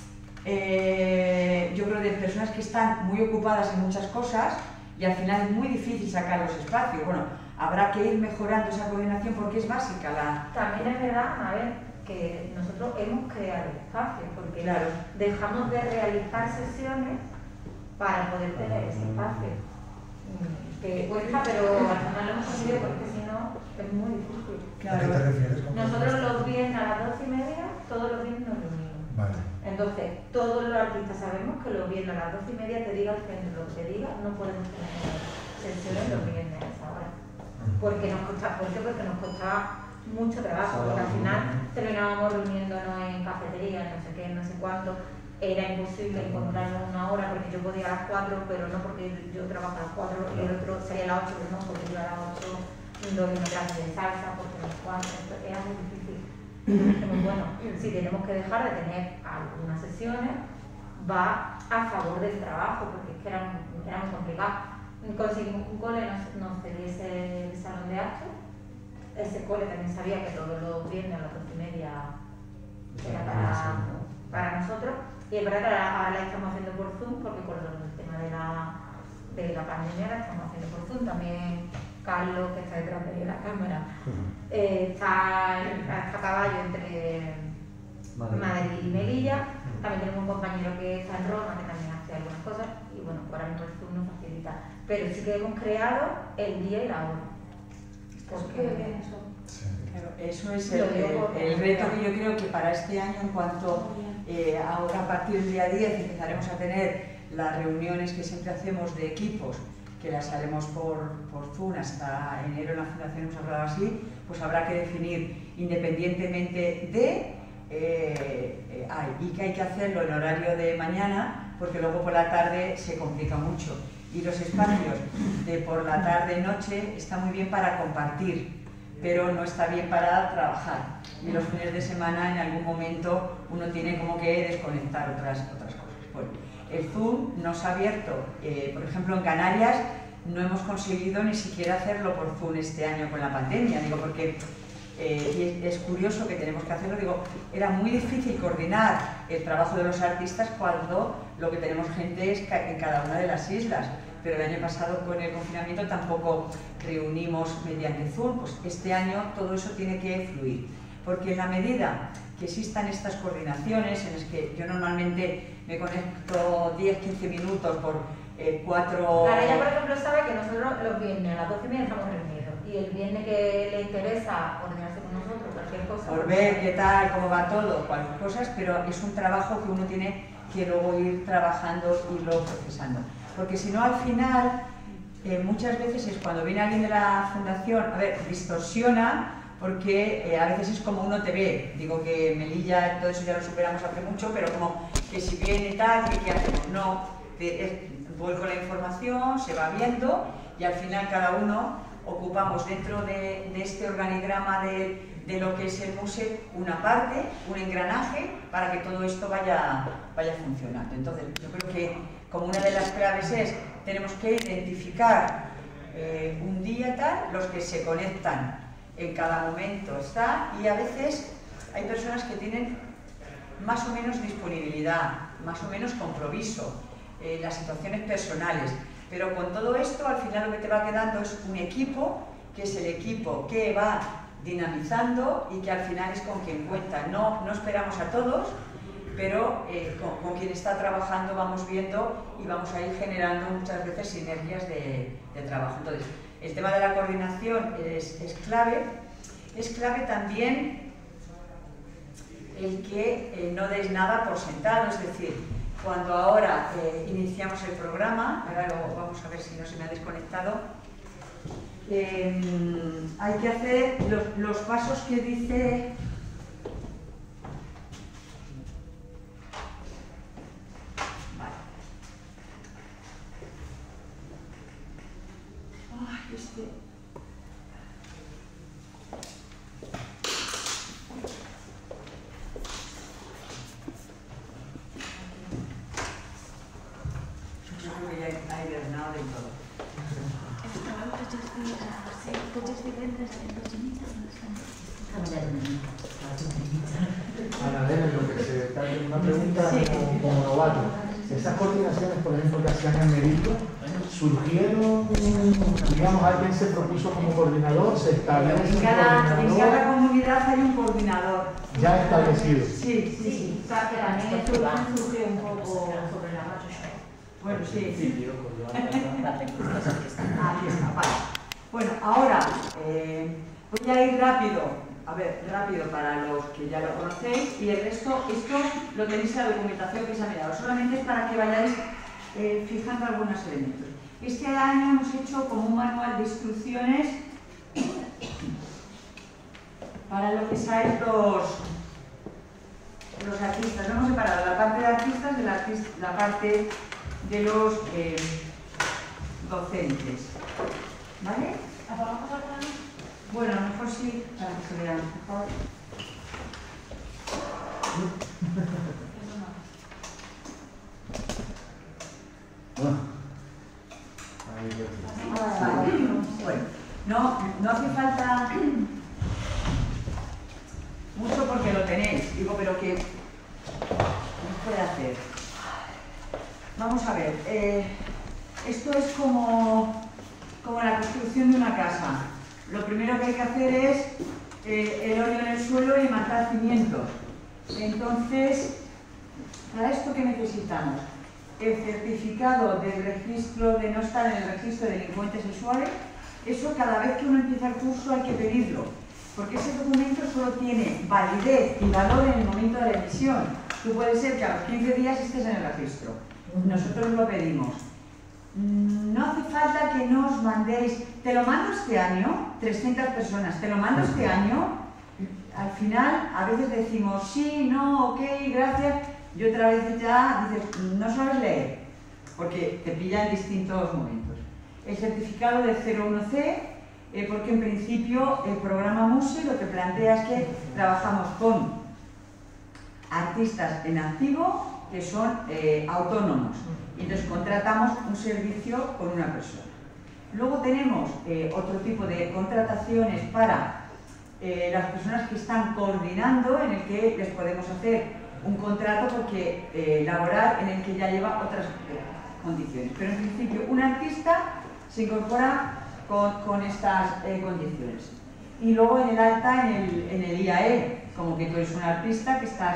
yo creo, de personas que están muy ocupadas en muchas cosas, y al final es muy difícil sacar los espacios. Bueno, habrá que ir mejorando esa coordinación porque es básica la... También es verdad, a ver, que nosotros hemos creado espacios, porque claro, dejamos de realizar sesiones para poder tener ese espacio. Que cuesta, pero al final lo hemos conseguido porque si no es muy difícil. Claro. ¿A qué te refieres? Nosotros los viernes a las 12:30, todos los viernes nos reunimos. Vale. Entonces, todos los artistas sabemos que los viernes a las 12:30 te diga el centro lo que te diga, no podemos tener sesiones los viernes a esa hora. Porque nos costaba mucho trabajo, porque al final terminábamos reuniéndonos en cafeterías, no sé qué, no sé cuánto. Era imposible encontrarnos una hora porque yo podía a las 4, pero no porque yo trabajo a las 4 y el otro salía a las 8, pero no porque yo a las 8 doy una clase de salsa, porque a las 4, era muy difícil. Pero bueno, si tenemos que dejar de tener algunas sesiones, va a favor del trabajo, porque es que era muy complicado. Conseguimos que un cole nos cediese el salón de arte. Ese cole también sabía que todos los viernes a las 12:30 era para nosotros. Y es verdad que ahora la estamos haciendo por Zoom, porque con el tema de la pandemia la estamos haciendo por Zoom. También Carlos, que está detrás de la cámara, está a caballo entre Madrid y Melilla. También tenemos un compañero que está en Roma, que también hace algunas cosas. Y bueno, ahora mismo el Zoom nos facilita. Pero sí que hemos creado el día y la hora. Porque claro, eso es el reto que yo creo que para este año, en cuanto ahora a partir del día 10 empezaremos a tener las reuniones que siempre hacemos de equipos, que las haremos por Zoom hasta enero en la Fundación, hemos hablado así, pues habrá que definir independientemente de y que hay que hacerlo en horario de mañana, porque luego por la tarde se complica mucho. Y los espacios de por la tarde-noche está muy bien para compartir, pero no está bien para trabajar. Y los fines de semana en algún momento uno tiene como que desconectar otras cosas. Bueno, el Zoom nos ha abierto, por ejemplo en Canarias no hemos conseguido ni siquiera hacerlo por Zoom este año con la pandemia, digo, porque y es curioso que tenemos que hacerlo, digo, era muy difícil coordinar el trabajo de los artistas cuando lo que tenemos gente es en cada una de las islas, pero el año pasado con el confinamiento tampoco reunimos mediante Zoom. Pues este año todo eso tiene que fluir, porque en la medida que existan estas coordinaciones, en las que yo normalmente me conecto 10-15 minutos por 4... Claro, ella por ejemplo sabe que nosotros los viernes a las 12:30 estamos reunidos, y el viernes que le interesa coordinarse con nosotros, cualquier por ver qué tal, cómo va todo, cualquier cosas, pero es un trabajo que uno tiene que luego ir trabajando y irlo procesando. Porque si no, al final, muchas veces es cuando viene alguien de la fundación, a ver, distorsiona, porque a veces es como uno te ve. Digo que Melilla, todo eso ya lo superamos hace mucho, pero como que si viene tal, ¿qué hacemos? No, vuelco la información, se va viendo y al final cada uno ocupamos dentro de este organigrama de lo que es el MUSE una parte, un engranaje, para que todo esto vaya funcionando. Entonces, yo creo que como una de las claves es, tenemos que identificar un día tal, los que se conectan en cada momento está, y a veces hay personas que tienen más o menos disponibilidad, más o menos compromiso, las situaciones personales, pero con todo esto al final lo que te va quedando es un equipo, que es el equipo que va dinamizando y que al final es con quien cuenta. No esperamos a todos, pero con quien está trabajando vamos viendo y vamos a ir generando muchas veces sinergias de trabajo. Entonces, el tema de la coordinación es clave. Es clave también el que no des nada por sentado, es decir, cuando ahora iniciamos el programa, ahora vamos a ver si no se me ha desconectado, hay que hacer los pasos que dice... Vale. Ay, Una pregunta como novato. Esas coordinaciones, por ejemplo, que hacían en Merito, surgieron, digamos, alguien se propuso como coordinador, se establece en cada comunidad hay un coordinador. Ya establecido. Sí. O sea, que también surge un poco sobre la marcha. Bueno, sí. Ahí está, vale. Bueno, ahora voy a ir rápido. A ver, rápido para los que ya lo conocéis, y el resto, esto lo tenéis en la documentación que se ha mirado, solamente es para que vayáis fijando algunos elementos. Este año hemos hecho como un manual de instrucciones para lo que sean los artistas. No hemos separado la parte de artistas de la parte de los docentes. ¿Vale? ¿Apagamos la cámara? Bueno, a lo mejor sí, para que se vea mejor. Bueno, no hace falta mucho porque lo tenéis, digo, pero que puede hacer. Vamos a ver, esto es como la construcción de una casa. Lo primero que hay que hacer es el hoyo en el suelo y marcar cimientos. Entonces, ¿para esto qué necesitamos? El certificado del registro de no estar en el registro de delincuentes sexuales. Eso cada vez que uno empieza el curso hay que pedirlo, porque ese documento solo tiene validez y valor en el momento de la emisión. Tú puede ser que a los 15 días estés en el registro. Nosotros lo pedimos. No hace falta que nos mandéis, te lo mando este año, 300 personas, te lo mando este año. Al final a veces decimos sí, no, ok, gracias, y otra vez ya dices, no sabes leer, porque te pilla en distintos momentos. El certificado de 01C, porque en principio el programa MUSE lo que plantea es que trabajamos con artistas en activo que son autónomos. Y entonces contratamos un servicio con una persona. Luego tenemos otro tipo de contrataciones para las personas que están coordinando, en el que les podemos hacer un contrato laboral en el que ya lleva otras condiciones. Pero en principio un artista se incorpora con estas condiciones. Y luego en el alta, en el IAE, como que tú eres un artista que estás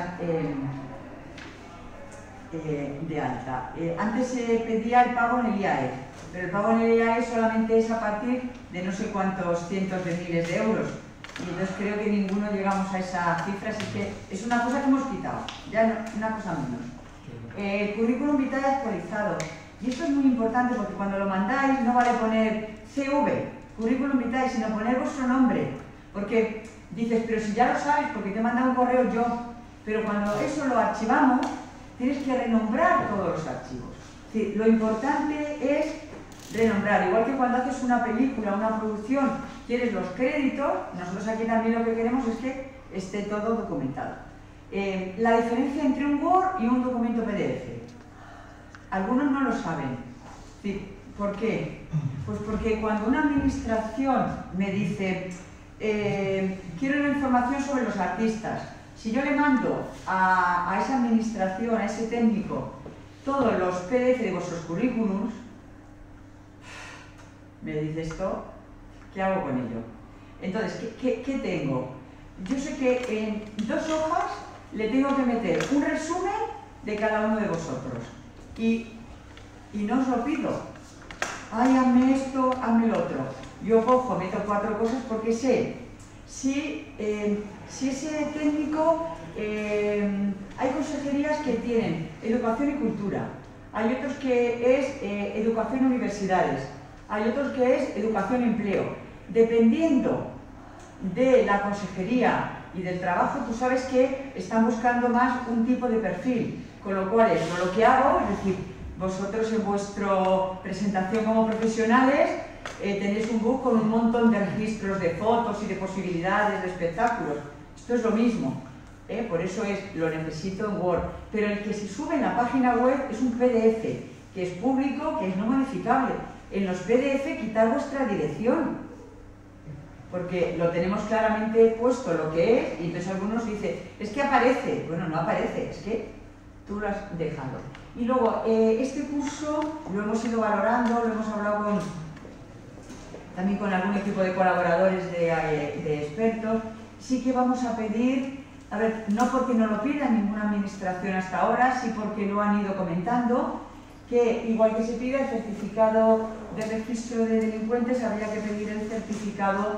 de alta. Antes se pedía el pago en el IAE, pero el pago en el IAE solamente es a partir de no sé cuántos cientos de miles de euros. Y entonces creo que ninguno llegamos a esa cifra, así que es una cosa que hemos quitado, ya no, una cosa menos. El currículum vitae actualizado. Y esto es muy importante porque cuando lo mandáis no vale poner CV, currículum vitae, sino poner vuestro nombre. Porque dices, pero si ya lo sabes, porque te he mandado un correo yo. Pero cuando eso lo archivamos, tienes que renombrar todos los archivos. Es decir, lo importante es renombrar. Igual que cuando haces una película, una producción, quieres los créditos, nosotros aquí también lo que queremos es que esté todo documentado. La diferencia entre un Word y un documento PDF. Algunos no lo saben. ¿Por qué? Pues porque cuando una administración me dice quiero una información sobre los artistas, si yo le mando a esa administración, a ese técnico, todos los PDF de vuestros currículums, me dice esto, ¿qué hago con ello? Entonces, ¿qué tengo? Yo sé que en 2 hojas le tengo que meter un resumen de cada uno de vosotros. Y no os lo pido. Ay, hazme esto, hazme lo otro. Yo cojo, meto 4 cosas porque sé si ese técnico... hay consejerías que tienen educación y cultura. Hay otros que es educación y universidades. Hay otros que es educación y empleo. Dependiendo de la consejería y del trabajo, tú sabes que están buscando más un tipo de perfil. Con lo cual, yo lo que hago, es decir, vosotros en vuestra presentación como profesionales tenéis un book con un montón de registros de fotos y de posibilidades de espectáculos. Esto es lo mismo. Por eso lo necesito en Word. Pero el que se sube en la página web es un PDF, que es público, que es no modificable. En los PDF quitar vuestra dirección, porque lo tenemos claramente puesto lo que es, y entonces algunos dicen, es que aparece. Bueno, no aparece, es que tú lo has dejado. Y luego, este curso lo hemos ido valorando, lo hemos hablado también con algún equipo de colaboradores de expertos. Sí que vamos a pedir, a ver, no porque no lo pida ninguna administración hasta ahora, sí porque lo han ido comentando, que igual que se pide el certificado de registro de delincuentes, habría que pedir el certificado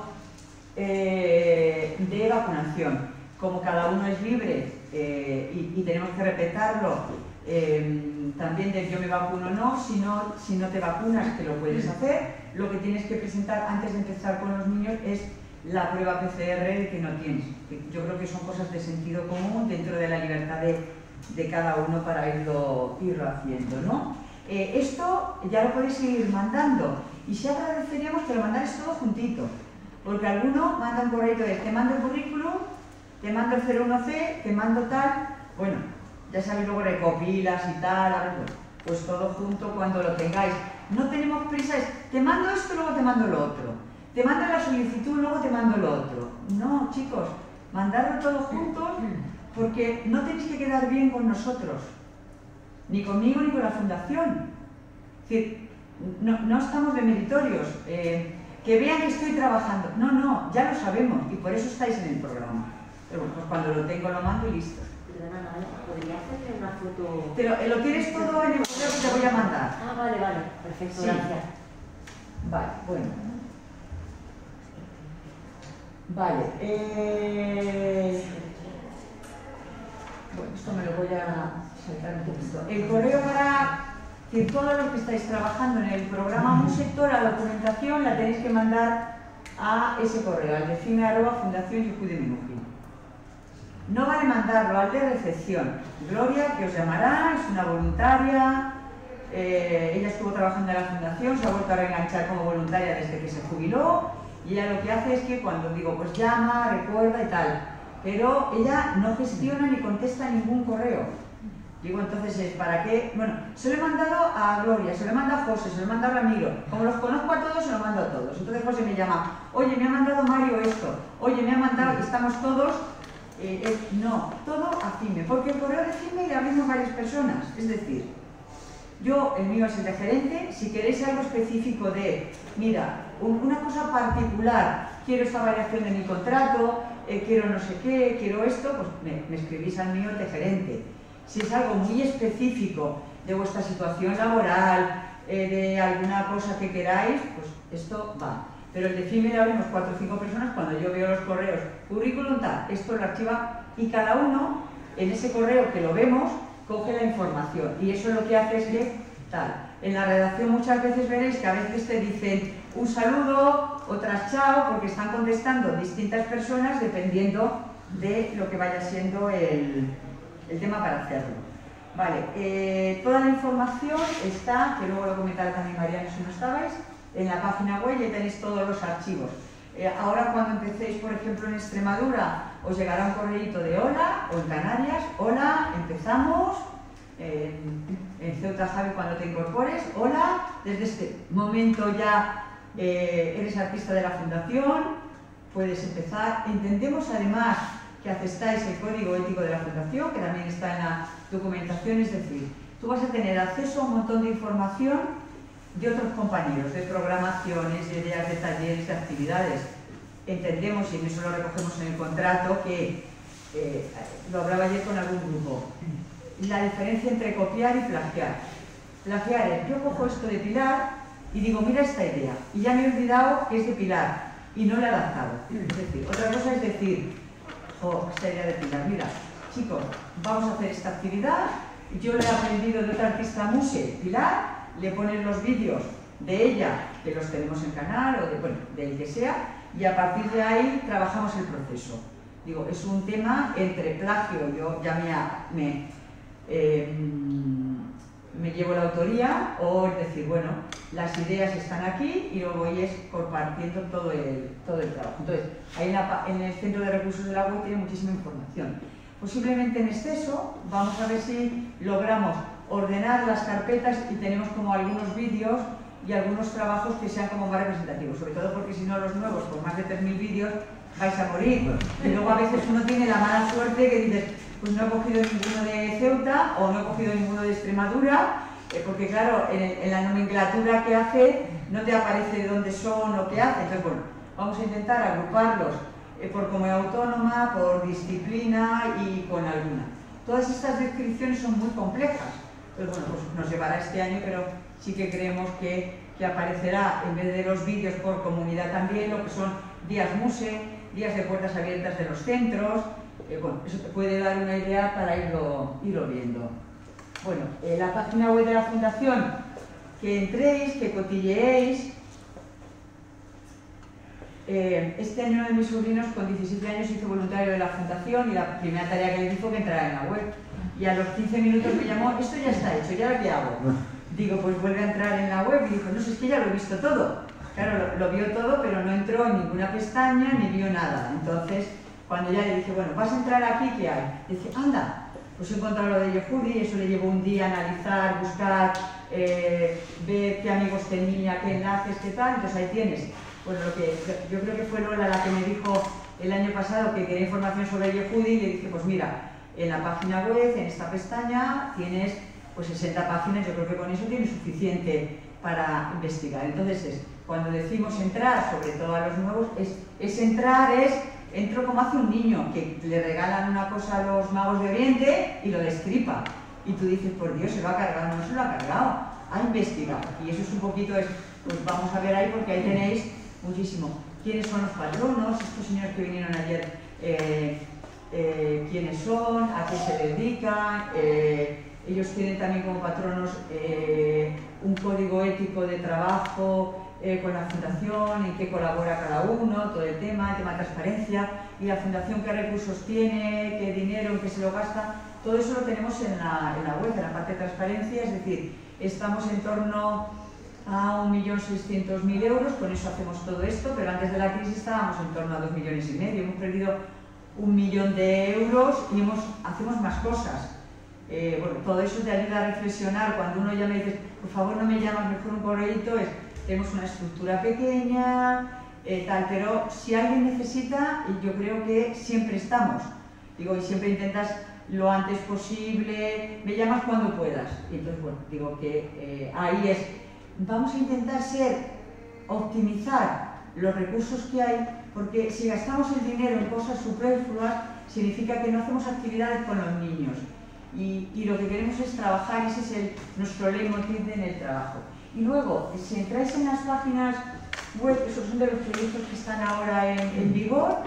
de vacunación. Como cada uno es libre y tenemos que respetarlo, también del yo me vacuno o no, si no te vacunas, que lo puedes hacer, lo que tienes que presentar antes de empezar con los niños es la prueba PCR de que no tienes. Yo creo que son cosas de sentido común dentro de la libertad de cada uno para irlo haciendo, ¿no? Esto ya lo podéis ir mandando y si agradeceríamos que lo mandarais todo juntito, porque alguno manda un correo de te mando el currículum, te mando el 01C, te mando tal, bueno, ya sabéis luego recopilas y tal, a ver, pues todo junto cuando lo tengáis. No tenemos prisa, te mando esto, luego te mando lo otro, te mando la solicitud, luego te mando lo otro. No, chicos, mandarlo todo juntos porque no tenéis que quedar bien con nosotros, ni conmigo ni con la fundación. Es decir, no estamos de meritorios, que vean que estoy trabajando. No, ya lo sabemos y por eso estáis en el programa. Pero bueno, pues cuando lo tengo lo mando y listo. Perdona, ¿podría hacerle una foto? Lo tienes todo en el correo que te voy a mandar. Ah, vale, perfecto, sí. Gracias. Vale, bueno. Vale, bueno, esto me lo voy a saltar un poquito. El correo para que todos los que estáis trabajando en el programa Un Sector, la documentación la tenéis que mandar a ese correo, al de cime@fundacionyujudemenuhin. No vale mandarlo al de recepción. Gloria, que os llamará, es una voluntaria, ella estuvo trabajando en la fundación, se ha vuelto a reenganchar como voluntaria desde que se jubiló y ella lo que hace es que cuando digo pues llama, recuerda y tal, pero ella no gestiona ni contesta ningún correo. Digo, entonces es para qué. Bueno, se lo he mandado a Gloria, se lo he mandado a José, se lo he mandado a Ramiro. Como los conozco a todos, se lo mando a todos. Entonces José me llama, oye, me ha mandado Mario esto, oye, me ha mandado, estamos todos. No, todo a CIME, porque el correo de CIME le abrimos varias personas. Es decir, el mío es el de gerente. Si queréis algo específico de, mira, una cosa particular, quiero esta variación de mi contrato, quiero no sé qué, quiero esto, pues me escribís al mío de gerente. Si es algo muy específico de vuestra situación laboral, de alguna cosa que queráis, pues esto va. Pero el de FIME abrimos 4 o 5 personas, cuando yo veo los correos, currículum tal, esto lo archiva y cada uno en ese correo que lo vemos coge la información y eso lo que hace es que tal. En la redacción muchas veces veréis que a veces te dicen un saludo, otras chao, porque están contestando distintas personas dependiendo de lo que vaya siendo el tema para hacerlo. Vale, toda la información está, que luego lo comentará también Mariano si no estabais, en la página web y tenéis todos los archivos. Ahora cuando empecéis, por ejemplo, en Extremadura, os llegará un correíto de hola, o en Canarias, hola, empezamos, en Ceuta Javi cuando te incorpores, hola, desde este momento ya eres artista de la Fundación, puedes empezar. Entendemos además que aceptáis el código ético de la Fundación, que también está en la documentación, es decir, tú vas a tener acceso a un montón de información de otros compañeros, de programaciones, de ideas de talleres, de actividades. Entendemos, y eso lo recogemos en el contrato, que lo hablaba ayer con algún grupo, la diferencia entre copiar y plagiar. Plagiar es, yo cojo esto de Pilar y digo, mira esta idea, y ya me he olvidado que es de Pilar, y no la he adaptado. Es decir, otra cosa es decir, esta idea de Pilar, mira, chicos, vamos a hacer esta actividad, yo le he aprendido de otra artista muse, Pilar, le pones los vídeos de ella, que los tenemos en canal, o de, bueno, del que sea, y a partir de ahí trabajamos el proceso. Digo, es un tema entre plagio, yo ya me llevo la autoría, o es decir, bueno, las ideas están aquí y luego voy compartiendo todo el trabajo. Entonces, ahí en el Centro de Recursos de la web tiene muchísima información. Posiblemente en exceso, vamos a ver si logramos ordenar las carpetas y tenemos como algunos vídeos y algunos trabajos que sean como más representativos, sobre todo porque si no los nuevos, con más de 3.000 vídeos, vais a morir. Y luego a veces uno tiene la mala suerte que dices, pues no he cogido ninguno de Ceuta o no he cogido ninguno de Extremadura, porque claro, en la nomenclatura que hace no te aparece de dónde son o qué hace. Entonces, bueno, vamos a intentar agruparlos por comunidad autónoma, por disciplina y con alguna. Todas estas descripciones son muy complejas. Entonces, bueno, pues nos llevará este año, pero sí que creemos que aparecerá, en vez de los vídeos por comunidad también, lo que son días muse, días de puertas abiertas de los centros. Bueno, eso te puede dar una idea para irlo viendo. Bueno, la página web de la Fundación, que entréis, que cotilleéis. Este año uno de mis sobrinos con 17 años hizo voluntario de la Fundación y la primera tarea que le hizo que entrara en la web. Y a los 15 minutos me llamó, esto ya está hecho, ¿ya qué hago? Digo, pues vuelve a entrar en la web y dijo, no sé, es que ya lo he visto todo. Claro, lo vio todo, pero no entró en ninguna pestaña ni vio nada. Entonces, cuando ya le dije, bueno, vas a entrar aquí, ¿qué hay? Dice, anda, pues he encontrado lo de Yehudi, eso le llevó un día a analizar, buscar, ver qué amigos tenía, qué enlaces, qué tal, entonces ahí tienes. Bueno, lo que yo creo que fue Lola la que me dijo el año pasado que quería información sobre Yehudi y le dije, pues mira, en la página web, en esta pestaña, tienes pues 60 páginas, yo creo que con eso tienes suficiente para investigar. Entonces, cuando decimos entrar, sobre todo a los nuevos, entro como hace un niño, que le regalan una cosa a los magos de Oriente y lo destripa. Y tú dices, por Dios, se lo ha cargado, no se lo ha cargado, ha investigado. Y eso es un poquito, pues vamos a ver ahí, porque ahí tenéis muchísimo. ¿Quiénes son los patronos? Estos señores que vinieron ayer, quiénes son, a qué se dedican. Ellos tienen también como patronos un código ético de trabajo con la Fundación, en qué colabora cada uno, todo el tema de transparencia, y la Fundación qué recursos tiene, qué dinero, en qué se lo gasta. Todo eso lo tenemos en la web, en la parte de transparencia, es decir, estamos en torno a 1.600.000 euros, con eso hacemos todo esto, pero antes de la crisis estábamos en torno a 2,5 millones, hemos perdido 1 millón de euros y hacemos más cosas. Bueno, todo eso te ayuda a reflexionar. Cuando uno ya me dice, por favor no me llamas, mejor un correíto, tenemos una estructura pequeña, tal, pero si alguien necesita, yo creo que siempre estamos. Digo, y siempre intentas lo antes posible, me llamas cuando puedas. Y entonces, bueno, digo que ahí vamos a intentar optimizar los recursos que hay, porque si gastamos el dinero en cosas superfluas, significa que no hacemos actividades con los niños. Y lo que queremos es trabajar, ese es nuestro leitmotiv en el trabajo. Y luego, si entráis en las páginas web, esos son de los proyectos que están ahora en vigor.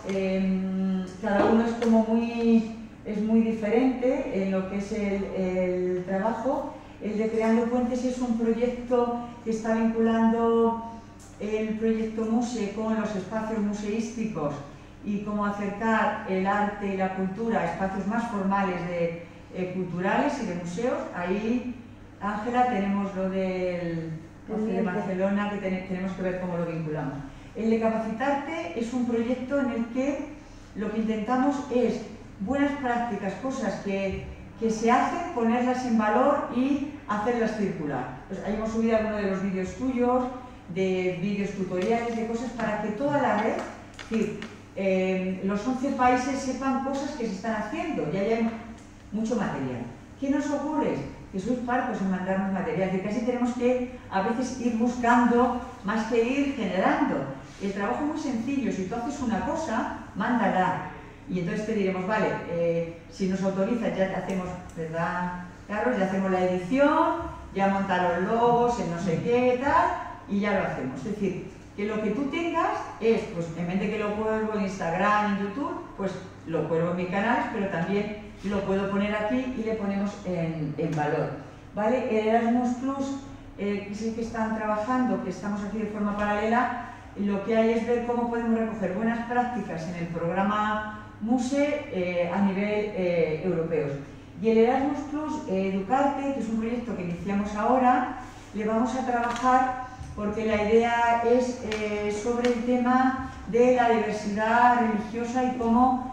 Cada uno es como muy diferente en lo que es el trabajo. El de Creando Puentes es un proyecto que está vinculando el proyecto MUSE con los espacios museísticos y cómo acercar el arte y la cultura a espacios más formales culturales y de museos. Ahí, Ángela, tenemos lo de Barcelona, que tenemos que ver cómo lo vinculamos. El de Capacitarte es un proyecto en el que lo que intentamos es buenas prácticas, cosas que se hacen, ponerlas en valor y hacerlas circular. Pues ahí hemos subido algunos de los vídeos tuyos, de vídeos tutoriales, de cosas para que toda la red, es decir, los 11 países sepan cosas que se están haciendo y haya mucho material. ¿Qué nos ocurre? Que sois parcos en mandarnos material, que casi tenemos que a veces ir buscando más que ir generando. El trabajo es muy sencillo, si tú haces una cosa, mándala. Y entonces te diremos, vale, si nos autorizas ya te hacemos, ¿verdad, Carlos? Ya hacemos la edición, ya montaron logos, en no sé qué, tal, y ya lo hacemos. Es decir, que lo que tú tengas es, pues en vez de que lo cuelgo en Instagram, en YouTube, pues lo cuelgo en mi canal, pero también lo puedo poner aquí y le ponemos en valor. ¿Vale? El Erasmus Plus, que es el que están trabajando, que estamos aquí de forma paralela, lo que hay es ver cómo podemos recoger buenas prácticas en el programa MUSE a nivel europeo. Y el Erasmus Plus Educarte, que es un proyecto que iniciamos ahora, le vamos a trabajar porque la idea es sobre el tema de la diversidad religiosa y cómo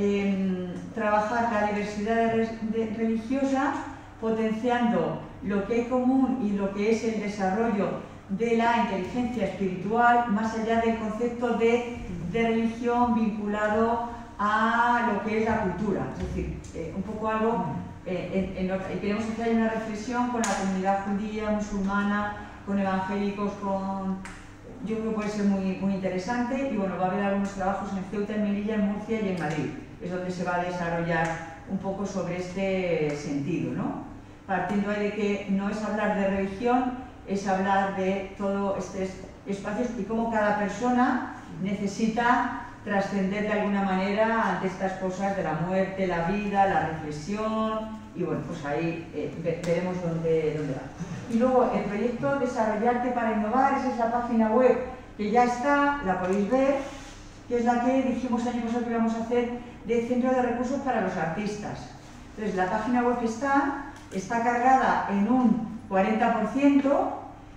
trabajar la diversidad religiosa potenciando lo que es común y lo que es el desarrollo de la inteligencia espiritual, más allá del concepto de religión vinculado a lo que es la cultura. Es decir, un poco algo, y queremos que haya una reflexión con la comunidad judía, musulmana, con evangélicos, yo creo que puede ser muy interesante. Y bueno, va a haber algunos trabajos en Ceuta, en Melilla, en Murcia y en Madrid. Es donde se va a desarrollar un poco sobre este sentido, ¿no? Partiendo de que no es hablar de religión, es hablar de todos estos espacios y cómo cada persona necesita trascender de alguna manera ante estas cosas de la muerte, la vida, la reflexión, y bueno, pues ahí veremos dónde va. Y luego el proyecto Desarrollarte para Innovar, esa es la página web que ya está, la podéis ver, que es la que dijimos el año pasado que íbamos a hacer de Centro de Recursos para los Artistas. Entonces la página web está cargada en un 40%,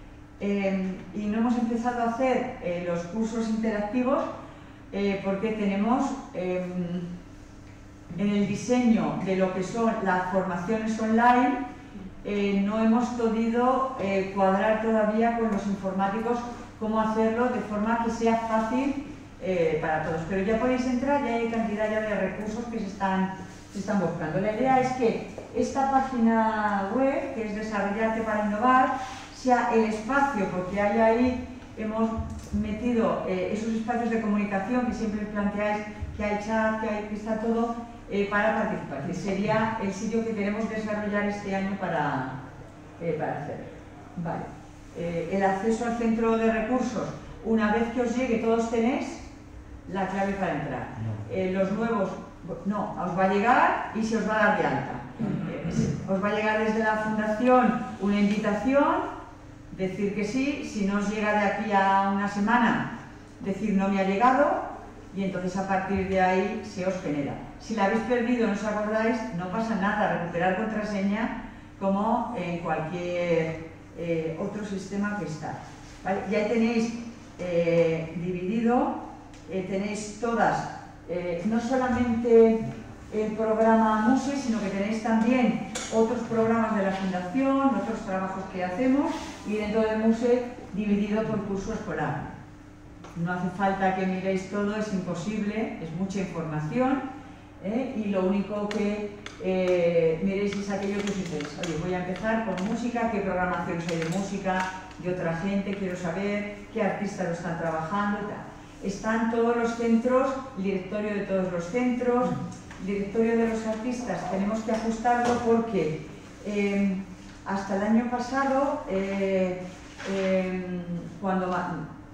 y no hemos empezado a hacer los cursos interactivos porque tenemos en el diseño de lo que son las formaciones online, no hemos podido cuadrar todavía con los informáticos cómo hacerlo de forma que sea fácil para todos. Pero ya podéis entrar, ya hay cantidad ya de recursos que se están buscando. La idea es que esta página web, que es Desarrollarte para Innovar, sea el espacio, porque ahí hemos metido esos espacios de comunicación que siempre planteáis, que hay chat, que está todo para participar. Que sería el sitio que queremos desarrollar este año para hacer. Vale. El acceso al centro de recursos, una vez que os llegue, todos tenéis la clave para entrar. Los nuevos, no, os va a llegar y se os va a dar de alta. Os va a llegar desde la fundación una invitación, decir que sí, si no os llega de aquí a una semana, decir no me ha llegado, y entonces a partir de ahí se os genera. Si la habéis perdido, no os acordáis, no pasa nada, recuperar contraseña como en cualquier otro sistema que está. ¿Vale? Ya tenéis dividido, tenéis todas, no solamente el programa MUSE, sino que tenéis también otros programas de la Fundación, otros trabajos que hacemos, y dentro del MUSE dividido por curso escolar. No hace falta que miréis todo, es imposible, es mucha información, y lo único que miréis es aquello que os interesa. Oye, voy a empezar con música, qué programaciones hay de música, de otra gente, quiero saber qué artistas lo están trabajando, tal. Están todos los centros, el directorio de todos los centros, el directorio de los artistas, tenemos que ajustarlo porque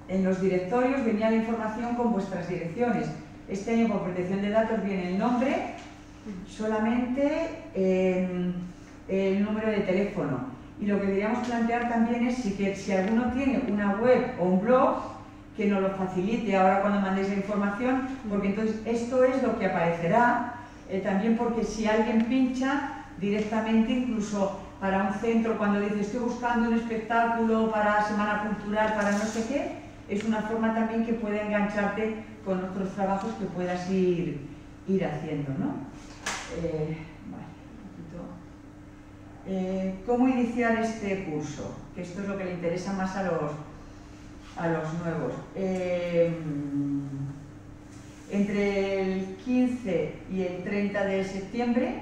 en los directorios venía la información con vuestras direcciones. Este año, por protección de datos, viene el nombre, solamente el número de teléfono. Y lo que queríamos plantear también es si alguno tiene una web o un blog, que nos lo facilite ahora cuando mandéis la información, porque entonces esto es lo que aparecerá, también porque si alguien pincha directamente, incluso para un centro, cuando dice estoy buscando un espectáculo para Semana Cultural, para no sé qué, es una forma también que puede engancharte con otros trabajos que puedas ir haciendo, ¿no? ¿Cómo iniciar este curso? Que esto es lo que le interesa más a los nuevos. Entre el 15 y el 30 de septiembre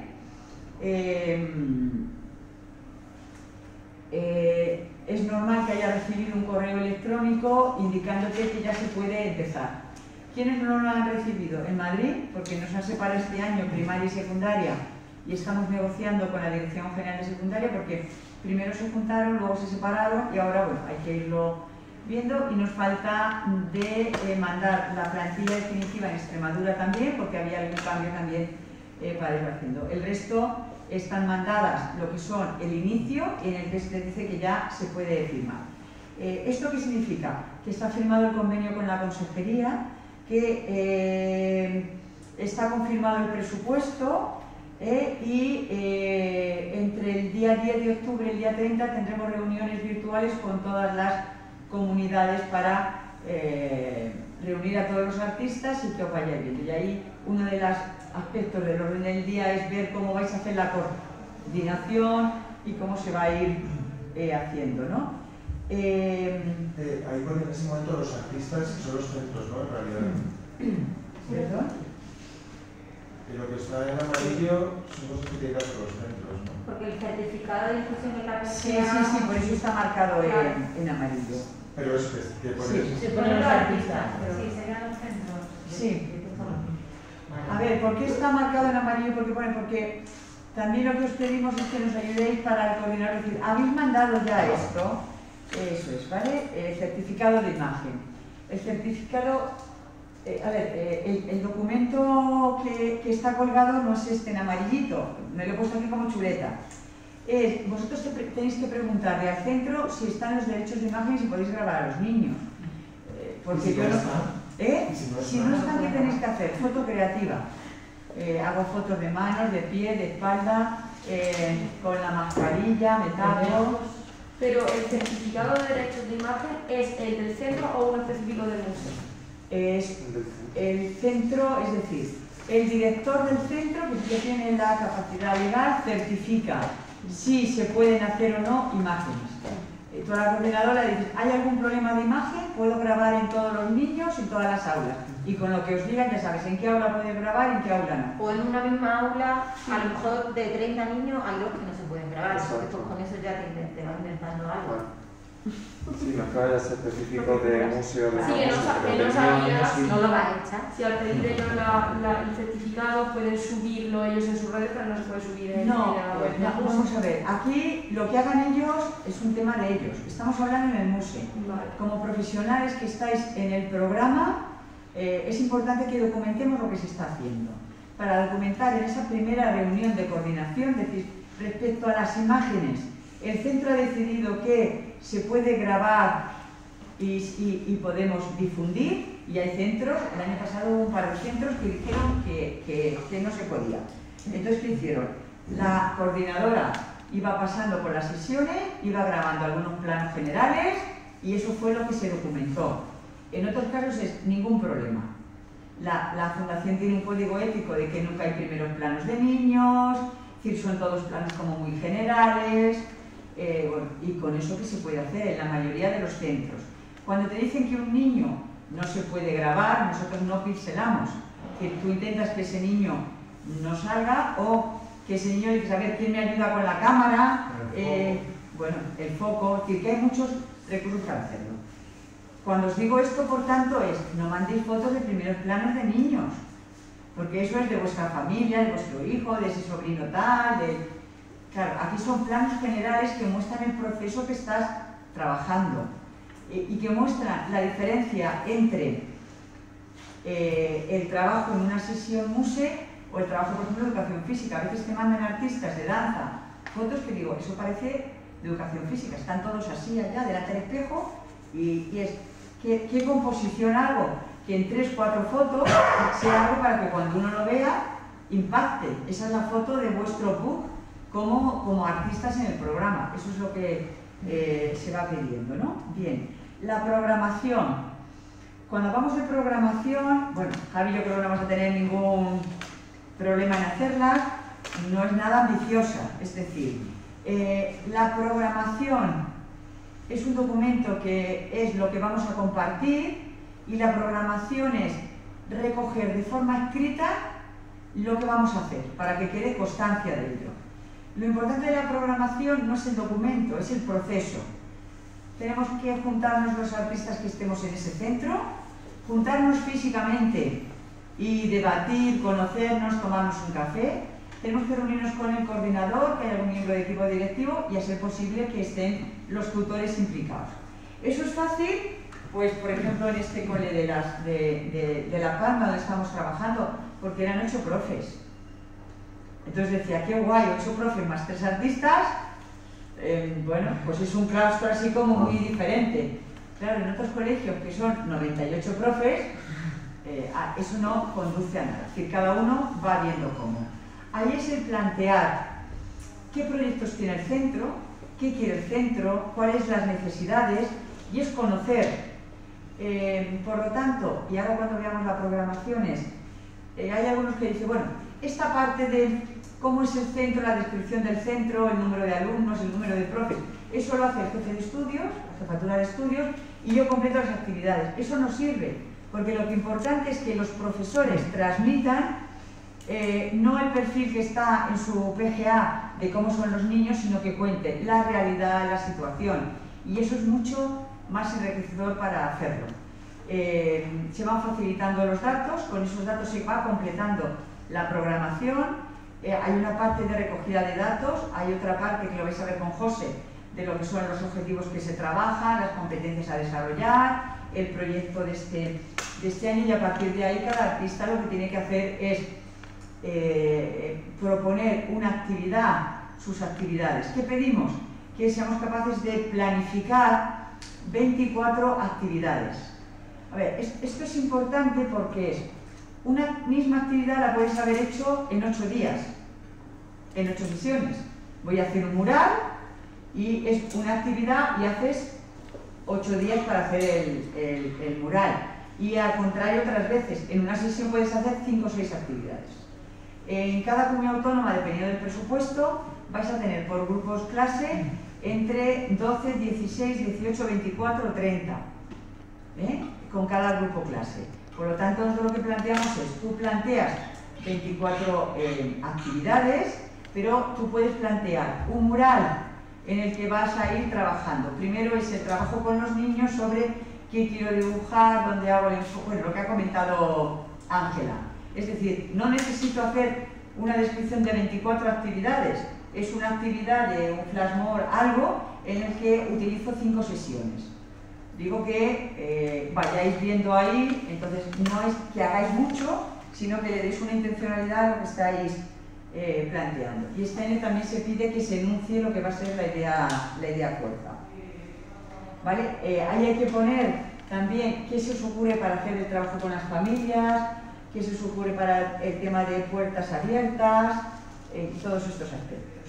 es normal que haya recibido un correo electrónico indicándote que ya se puede empezar. ¿Quiénes no lo han recibido? En Madrid, porque nos han separado este año primaria y secundaria y estamos negociando con la Dirección General de Secundaria porque primero se juntaron, luego se separaron y ahora bueno, hay que irlo viendo, y nos falta de mandar la plantilla definitiva en Extremadura también, porque había algún cambio también para irlo haciendo. El resto están mandadas lo que son el inicio, en el que se dice que ya se puede firmar. ¿Esto qué significa? Que está firmado el convenio con la consejería, que está confirmado el presupuesto y entre el día 10 de octubre y el día 30 tendremos reuniones virtuales con todas las comunidades para reunir a todos los artistas y que os vaya viendo. Y ahí uno de los aspectos del orden del día es ver cómo vais a hacer la coordinación y cómo se va a ir haciendo, ¿no? Ahí en ese momento los artistas son los centros, ¿no? En realidad. ¿Perdón? Y lo que está en amarillo son cosas que tienen que hacer los centros, ¿no? Porque el certificado de difusión de la Sí, por eso está marcado en amarillo. Pero es que pones... Se ponen los artistas, sí, serían los centros. Sí. A ver, ¿por qué está marcado en amarillo? Porque también lo que os pedimos es que nos ayudéis para el coordinador. Es decir, habéis mandado ya esto, eso es, ¿vale? El certificado de imagen. El certificado, el documento que está colgado no es este en amarillito, me lo he puesto aquí como chuleta. Vosotros tenéis que preguntarle al centro si están los derechos de imagen y si podéis grabar a los niños. Porque yo no... Si no están, ¿qué tenéis que hacer? Foto creativa. Hago fotos de manos, de pie, de espalda, con la mascarilla, me tapo. Pero el certificado de derechos de imagen es el del centro o un específico del museo. Es el centro, es decir, el director del centro, que ya tiene la capacidad legal, certifica si se pueden hacer o no imágenes. Tú a la coordinadora le dices, ¿hay algún problema de imagen? ¿Puedo grabar en todos los niños, en todas las aulas? Y con lo que os digan ya sabes en qué aula puedes grabar y en qué aula no. O en una misma aula, a lo mejor de 30 niños, hay dos que no se pueden grabar, porque pues con eso ya te vas inventando algo. Sí, no que haya certificado de museo de... Sí, que no sabías, No lo va a echar. si al pedir ellos el certificado pueden subirlo ellos en sus redes, pero no se puede subir en la web. No, vamos a ver, aquí lo que hagan ellos es un tema de ellos. Estamos hablando en el museo. Vale. Como profesionales que estáis en el programa, es importante que documentemos lo que se está haciendo. Para documentar en esa primera reunión de coordinación, es decir, respecto a las imágenes, el centro ha decidido que se puede grabar y podemos difundir, y hay centros, el año pasado hubo un par de centros que dijeron que no se podía. Entonces, ¿qué hicieron? La coordinadora iba pasando por las sesiones, iba grabando algunos planos generales y eso fue lo que se documentó. En otros casos es ningún problema. La fundación tiene un código ético de que nunca hay primeros planos de niños, es decir, son todos planos como muy generales, bueno, y con eso que se puede hacer en la mayoría de los centros. Cuando te dicen que un niño no se puede grabar, nosotros no pixelamos, que tú intentas que ese niño no salga o que ese niño dice, a ver, ¿quién me ayuda con la cámara? Bueno, el foco, es decir, que hay muchos recursos para hacerlo. Cuando os digo esto, por tanto, es no mandéis fotos de primeros planos de niños, porque eso es de vuestra familia, de vuestro hijo, de ese sobrino tal, de... Claro, aquí son planos generales que muestran el proceso que estás trabajando. y que muestran la diferencia entre el trabajo en una sesión muse o el trabajo, por ejemplo, de educación física. A veces te mandan artistas de danza fotos que digo, eso parece de educación física, están todos así allá delante del espejo y es ¿qué composición hago? Que en 3 o 4 fotos sea algo para que cuando uno lo vea impacte. Esa es la foto de vuestro book como artistas en el programa. Eso es lo que se va pidiendo, ¿no? Bien, la programación. Cuando hablamos de programación, bueno, Javi, yo creo que no vamos a tener ningún problema en hacerla, no es nada ambiciosa, es decir, la programación es un documento que es lo que vamos a compartir y la programación es recoger de forma escrita lo que vamos a hacer, para que quede constancia de ello. Lo importante de la programación no es el documento, es el proceso. Tenemos que juntarnos los artistas que estemos en ese centro, juntarnos físicamente y debatir, conocernos, tomarnos un café. Tenemos que reunirnos con el coordinador, que haya algún miembro de equipo directivo y a ser posible que estén los tutores implicados. ¿Eso es fácil? Pues, por ejemplo, en este cole de La Palma, donde estamos trabajando, porque eran 8 profes. Entonces decía, qué guay, 8 profes más 3 artistas. Bueno, pues es un claustro así como muy diferente. Claro, en otros colegios que son 98 profes, eso no conduce a nada. Es decir, cada uno va viendo cómo. Ahí es el plantear qué proyectos tiene el centro, qué quiere el centro, cuáles las necesidades, y es conocer. Por lo tanto, y ahora cuando veamos las programaciones, hay algunos que dicen, bueno, esta parte de cómo es el centro, la descripción del centro, el número de alumnos, el número de profes, eso lo hace el jefe de estudios, la jefatura de estudios, y yo completo las actividades. Eso no sirve, porque lo que importante es que los profesores transmitan no el perfil que está en su PGA de cómo son los niños, sino que cuenten la realidad, la situación, y eso es mucho más enriquecedor para hacerlo. Se van facilitando los datos, con esos datos se va completando la programación. Hay una parte de recogida de datos, hay otra parte que lo vais a ver con José, de lo que son los objetivos que se trabajan, las competencias a desarrollar, el proyecto de este año, y a partir de ahí cada artista lo que tiene que hacer es proponer una actividad, sus actividades. ¿Qué pedimos? Que seamos capaces de planificar 24 actividades. A ver, esto es importante porque es una misma actividad la puedes haber hecho en 8 días, en 8 sesiones. Voy a hacer un mural y es una actividad y haces 8 días para hacer el mural. Y al contrario, otras veces, en una sesión puedes hacer 5 o 6 actividades. En cada comunidad autónoma, dependiendo del presupuesto, vais a tener por grupos clase entre 12, 16, 18, 24 o 30, con cada grupo clase. Por lo tanto, nosotros lo que planteamos es, tú planteas 24 actividades, pero tú puedes plantear un mural en el que vas a ir trabajando. Primero es el trabajo con los niños sobre qué quiero dibujar, dónde hago el enfoque, bueno, lo que ha comentado Ángela. Es decir, no necesito hacer una descripción de 24 actividades, es una actividad de un flashmob, algo en el que utilizo 5 sesiones. Digo que vayáis viendo ahí, entonces no es que hagáis mucho, sino que le deis una intencionalidad a lo que estáis planteando. Y este año también se pide que se enuncie lo que va a ser la idea fuerza. ¿Vale? Ahí hay que poner también qué se os ocurre para hacer el trabajo con las familias, qué se os ocurre para el tema de puertas abiertas, todos estos aspectos.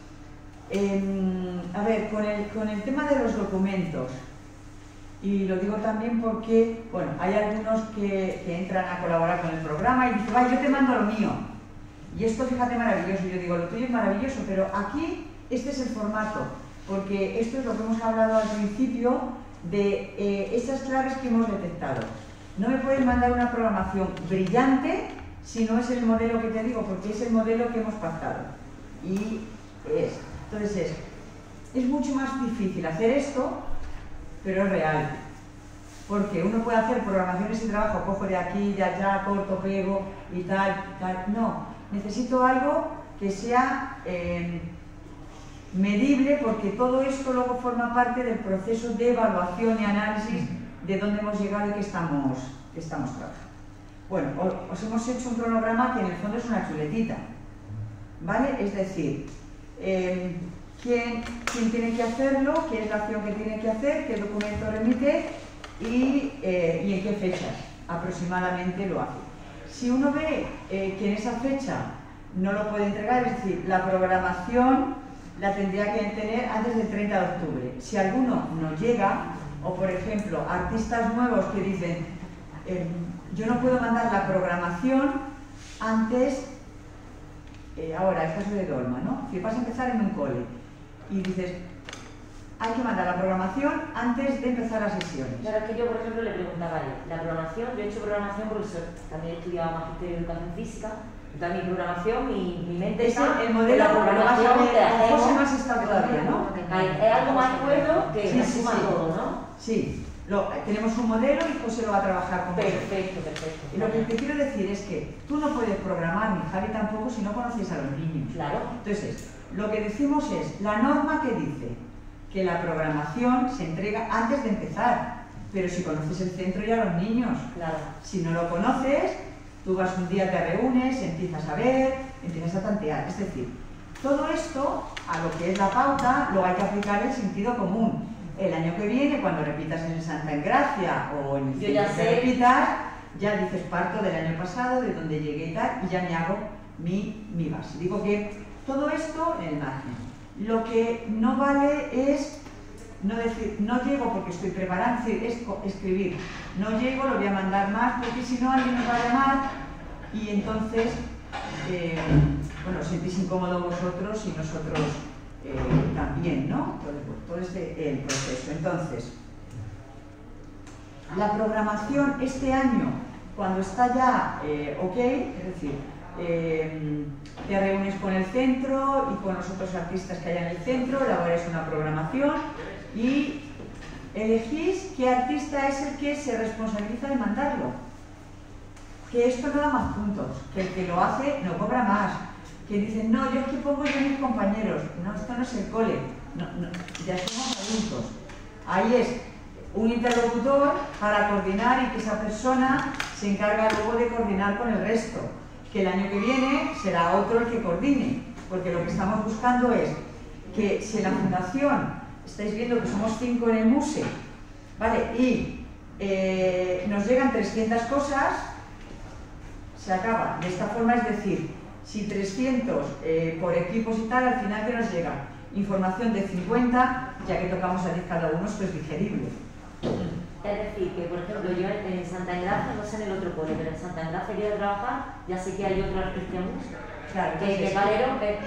A ver, con el tema de los documentos, y lo digo también porque, bueno, hay algunos que entran a colaborar con el programa y dicen, vaya, yo te mando lo mío. Y esto, fíjate, maravilloso. Yo digo, lo tuyo es maravilloso, pero aquí este es el formato, porque esto es lo que hemos hablado al principio de esas claves que hemos detectado. No me puedes mandar una programación brillante si no es el modelo que te digo, porque es el modelo que hemos pactado. Y entonces es mucho más difícil hacer esto, pero es real. Porque uno puede hacer programaciones y trabajo, cojo de aquí, de allá, corto, pego y tal. No, necesito algo que sea medible, porque todo esto luego forma parte del proceso de evaluación y análisis de dónde hemos llegado y qué estamos trabajando. Bueno, os hemos hecho un cronograma que en el fondo es una chuletita, ¿vale? Es decir, quién tiene que hacerlo, qué es la acción que tiene que hacer, qué documento remite y en qué fechas aproximadamente lo hace. Si uno ve que en esa fecha no lo puede entregar, es decir, la programación la tendría que tener antes del 30 de octubre. Si alguno no llega, o por ejemplo, artistas nuevos que dicen yo no puedo mandar la programación antes, ahora, el caso de Dolma, ¿no? Si vas a empezar en un cole y dices, hay que mandar la programación antes de empezar las sesiones. Claro, que yo, por ejemplo, le preguntaba a él, la programación, yo he hecho programación porque también he estudiado Magisterio de Educación Física, entonces mi programación, mi mente está el modelo, la programación que hacemos. José más está todavía, ¿no? Es algo más cuerdo que sí, suma todo, ¿no? Sí. Tenemos un modelo y José lo va a trabajar con Perfecto. Y lo que te quiero decir es que tú no puedes programar, ni Javi tampoco, si no conoces a los niños. Claro. Entonces, lo que decimos es, la norma que dice que la programación se entrega antes de empezar, pero si conoces el centro y a los niños. Claro. Si no lo conoces, tú vas un día, te reúnes, empiezas a ver, empiezas a tantear. Es decir, todo esto, a lo que es la pauta, lo hay que aplicar el sentido común. El año que viene, cuando repitas en Santa Engracia o en el centro que repitas, ya dices, parto del año pasado, de donde llegué y tal, y ya me hago mi base. Digo que todo esto en el margen. Lo que no vale es no decir, no llego porque estoy preparando, es escribir, no llego, lo voy a mandar más, porque si no alguien nos va a llamar y entonces, bueno, os sentís incómodos vosotros y nosotros también, ¿no? Todo el proceso. Entonces, la programación este año, cuando está ya ok, es decir, te reúnes con el centro y con los otros artistas que hay en el centro, elaboráis una programación y elegís qué artista es el que se responsabiliza de mandarlo. Que esto no da más puntos, que el que lo hace no cobra más. Que dicen, no, yo es que pongo yo a mis compañeros. No, esto no es el cole, no, ya somos adultos. Ahí es un interlocutor para coordinar y que esa persona se encarga luego de coordinar con el resto. Que el año que viene será otro el que coordine, porque lo que estamos buscando es que si en la fundación estáis viendo que somos 5 en el MUSE, ¿vale? Y nos llegan 300 cosas, se acaba. De esta forma, es decir, si 300 por equipos y tal, al final que nos llega información de 50, ya que tocamos a 10 cada uno, esto es digerible. Es decir, que por ejemplo yo en Santa Engracia, no sé en el otro cole, pero en Santa Engracia quiero trabajar, ya sé que hay otro artista música. Claro, que Valero,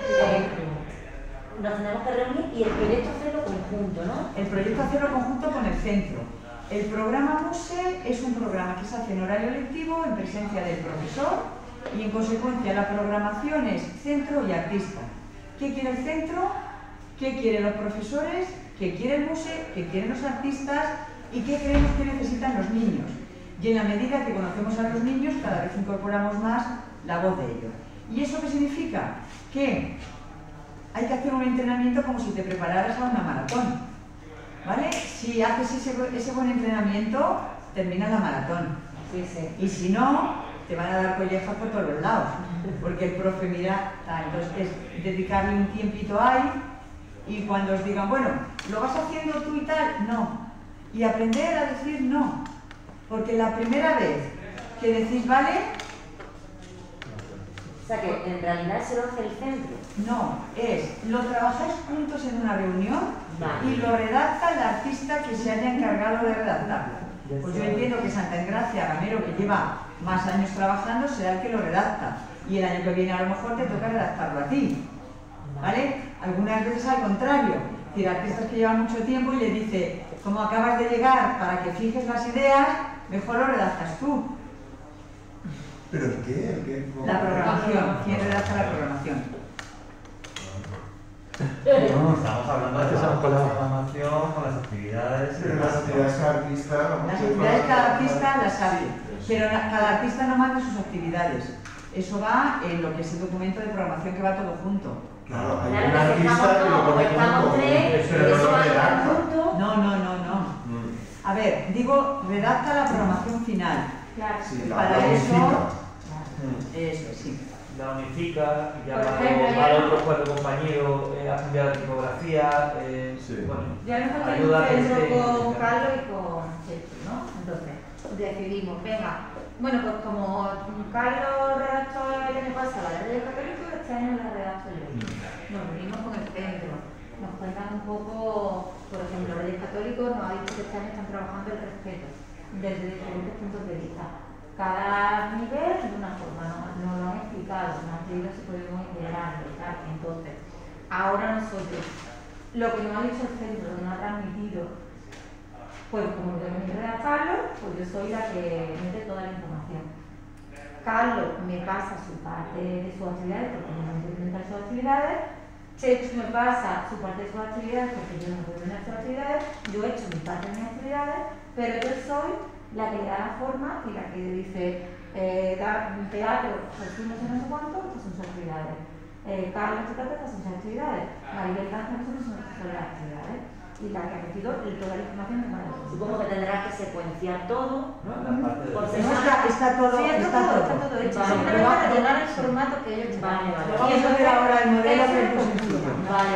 nos tenemos que reunir y el proyecto hacerlo conjunto, ¿no? El proyecto hacerlo conjunto con el centro. El programa MUSE es un programa que se hace en horario lectivo, en presencia del profesor, y en consecuencia la programación es centro y artista. ¿Qué quiere el centro? ¿Qué quieren los profesores? ¿Qué quiere el MUSE? ¿Qué quieren los artistas? ¿Y qué creemos que necesitan los niños? Y en la medida que conocemos a los niños, cada vez incorporamos más la voz de ellos. ¿Y eso qué significa? Que hay que hacer un entrenamiento como si te prepararas a una maratón, ¿vale? Si haces ese buen entrenamiento, terminas la maratón. Sí, sí. Y si no, te van a dar collejas por todos los lados, porque el profe mira, entonces es dedicarle un tiempito ahí y cuando os digan, bueno, ¿lo vas haciendo tú y tal? No. Y aprender a decir no, porque la primera vez que decís vale... O sea que en realidad se lo hace el centro. No, lo trabajáis juntos en una reunión y lo redacta el artista que se haya encargado de redactarlo. Pues yo entiendo que Santa Engracia, Gamero, que lleva más años trabajando, será el que lo redacta. Y el año que viene a lo mejor te toca redactarlo a ti, ¿vale? Algunas veces al contrario, es decir, artistas que llevan mucho tiempo y le dice, como acabas de llegar, para que fijes las ideas, mejor lo redactas tú. ¿Pero el qué? La programación. ¿Quién redacta la programación? No, estamos hablando de la programación, con las actividades. Pero las actividades cada artista... Las actividades cada artista las sabe, pero cada artista no manda sus actividades. Eso va en lo que es el documento de programación que va todo junto. Claro, hay Claro, un que artista que lo pone como estamos común, tres, pero no eso lo va en redacta. conjunto. No. A ver, digo, redacta la programación final. Claro. Sí, Para la eso- unifica. Eso, sí. La unifica, y ya Por va ejemplo, al ya- otro cuatro compañero a cambiar la tipografía, Sí. bueno, Ya nos hacemos ayuda a que un centro esté- con Carlos y con Chechu, ¿no? Entonces, decidimos, venga, bueno, pues como Carlos redactó el año pasado la Reyes Católicos, este año la redacto yo. Nos unimos con el centro, nos cuentan un poco, por ejemplo, Reyes Católicos nos ha dicho que este año están trabajando el respeto desde diferentes puntos de vista. Cada nivel de una forma, nos lo han explicado, nos han pedido si podemos integrarlo y tal. Entonces, ahora no soy yo. Lo que nos ha dicho el centro, lo que nos ha transmitido, pues como tenemos que redactarlo, pues yo soy la que mete toda la información. Carlos me pasa su parte de sus actividades, porque no me implementar sus actividades. Chechu me pasa su parte de sus actividades, porque yo no puedo implementar sus actividades. Yo he hecho mi parte de mis actividades, pero yo soy la que le da la forma y la que dice, da un teatro, Jesús no sé cuánto, estas son sus actividades. Carlos estas son sus actividades. Maribel Cáncer, estas son las actividades. Y la que ha metido toda la información de Maribel. Supongo que tendrás que secuenciar todo, ¿no? la parte de... Por No, está todo, Sí, está todo hecho. Vale, Simplemente pero va- rellenar el formato que ellos Vale, tienen. vale. Lo vamos a ver ahora el modelo Eso que es es como sencillo. Vale.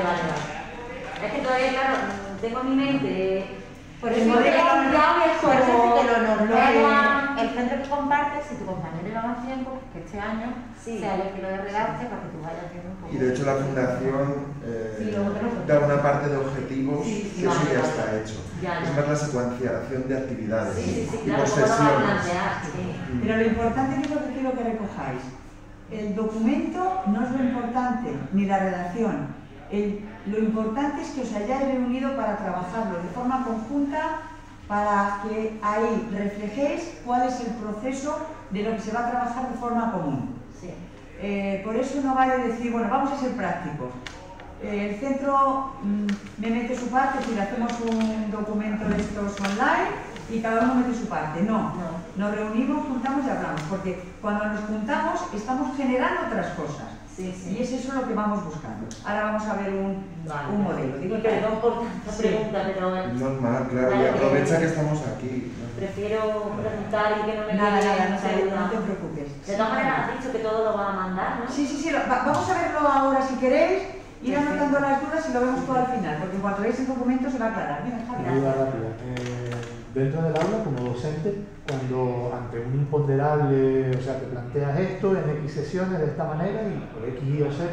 Es que todavía, claro, tengo en mi mente... Por El eso modelo que por eso como sí que lo normal. el centro que compartes, si tu compañero lleva más tiempo, que este año Sí. sea yo que lo redacte para que tú vayas viendo un poco. Y de hecho la fundación Sí, luego tenemos- da una parte de objetivos Sí, sí, que eso vale, ya vale. está hecho. Ya. Es más la secuenciación de actividades Sí, y claro, por ¿cómo lo vas a sesiones. plantear? Sí. Pero lo importante que es lo que quiero que recojáis. El documento no es lo importante, ni la redacción. Lo importante es que os hayáis reunido para trabajarlo de forma conjunta, para que ahí reflejéis cuál es el proceso de lo que se va a trabajar de forma común. Sí. Por eso no vale decir, bueno, vamos a ser prácticos. El centro me mete su parte, es decir, hacemos un documento de estos online y cada uno mete su parte. No, nos reunimos, juntamos y hablamos, porque cuando nos juntamos estamos generando otras cosas. Sí, sí. Y es eso lo que vamos buscando. Ahora vamos a ver un modelo. Digo, perdón por tanta Sí. pregunta, pero Normal, claro, y aprovecha que estamos aquí. ¿no? prefiero preguntar y que no me Nada, quede nada, mucha no duda. te preocupes. De todas maneras, has dicho que todo lo va a mandar, ¿no? Sí, vamos a verlo ahora si queréis, ir anotando las dudas y lo vemos todo al final, porque en cuanto veáis el documento se va a aclarar. Mira, Una Javi. duda rápida. Dentro del aula, como docente, cuando ante un imponderable, o sea, te planteas esto en X sesiones de esta manera y por X, Y o Z,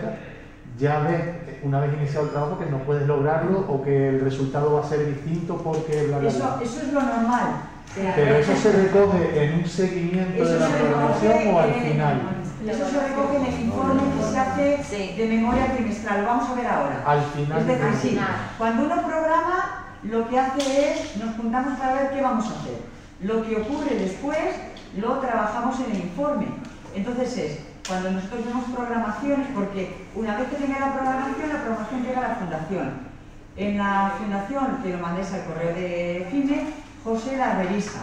ya ves, una vez iniciado el trabajo, que no puedes lograrlo o que el resultado va a ser distinto porque bla, bla, bla. Eso es lo normal. Pero eso se recoge en un seguimiento Eso de la se programación recoge o al en- final. Eso se recoge en el informe que se hace de memoria trimestral. Lo vamos a ver ahora. Al final. Es decir, sí, cuando uno programa, lo que hace es, nos juntamos para ver qué vamos a hacer. Lo que ocurre después, lo trabajamos en el informe. Entonces es, cuando nosotros vemos programaciones, porque una vez que tenga la programación llega a la fundación. En la fundación, que lo mandéis al correo de FIME, José la revisa.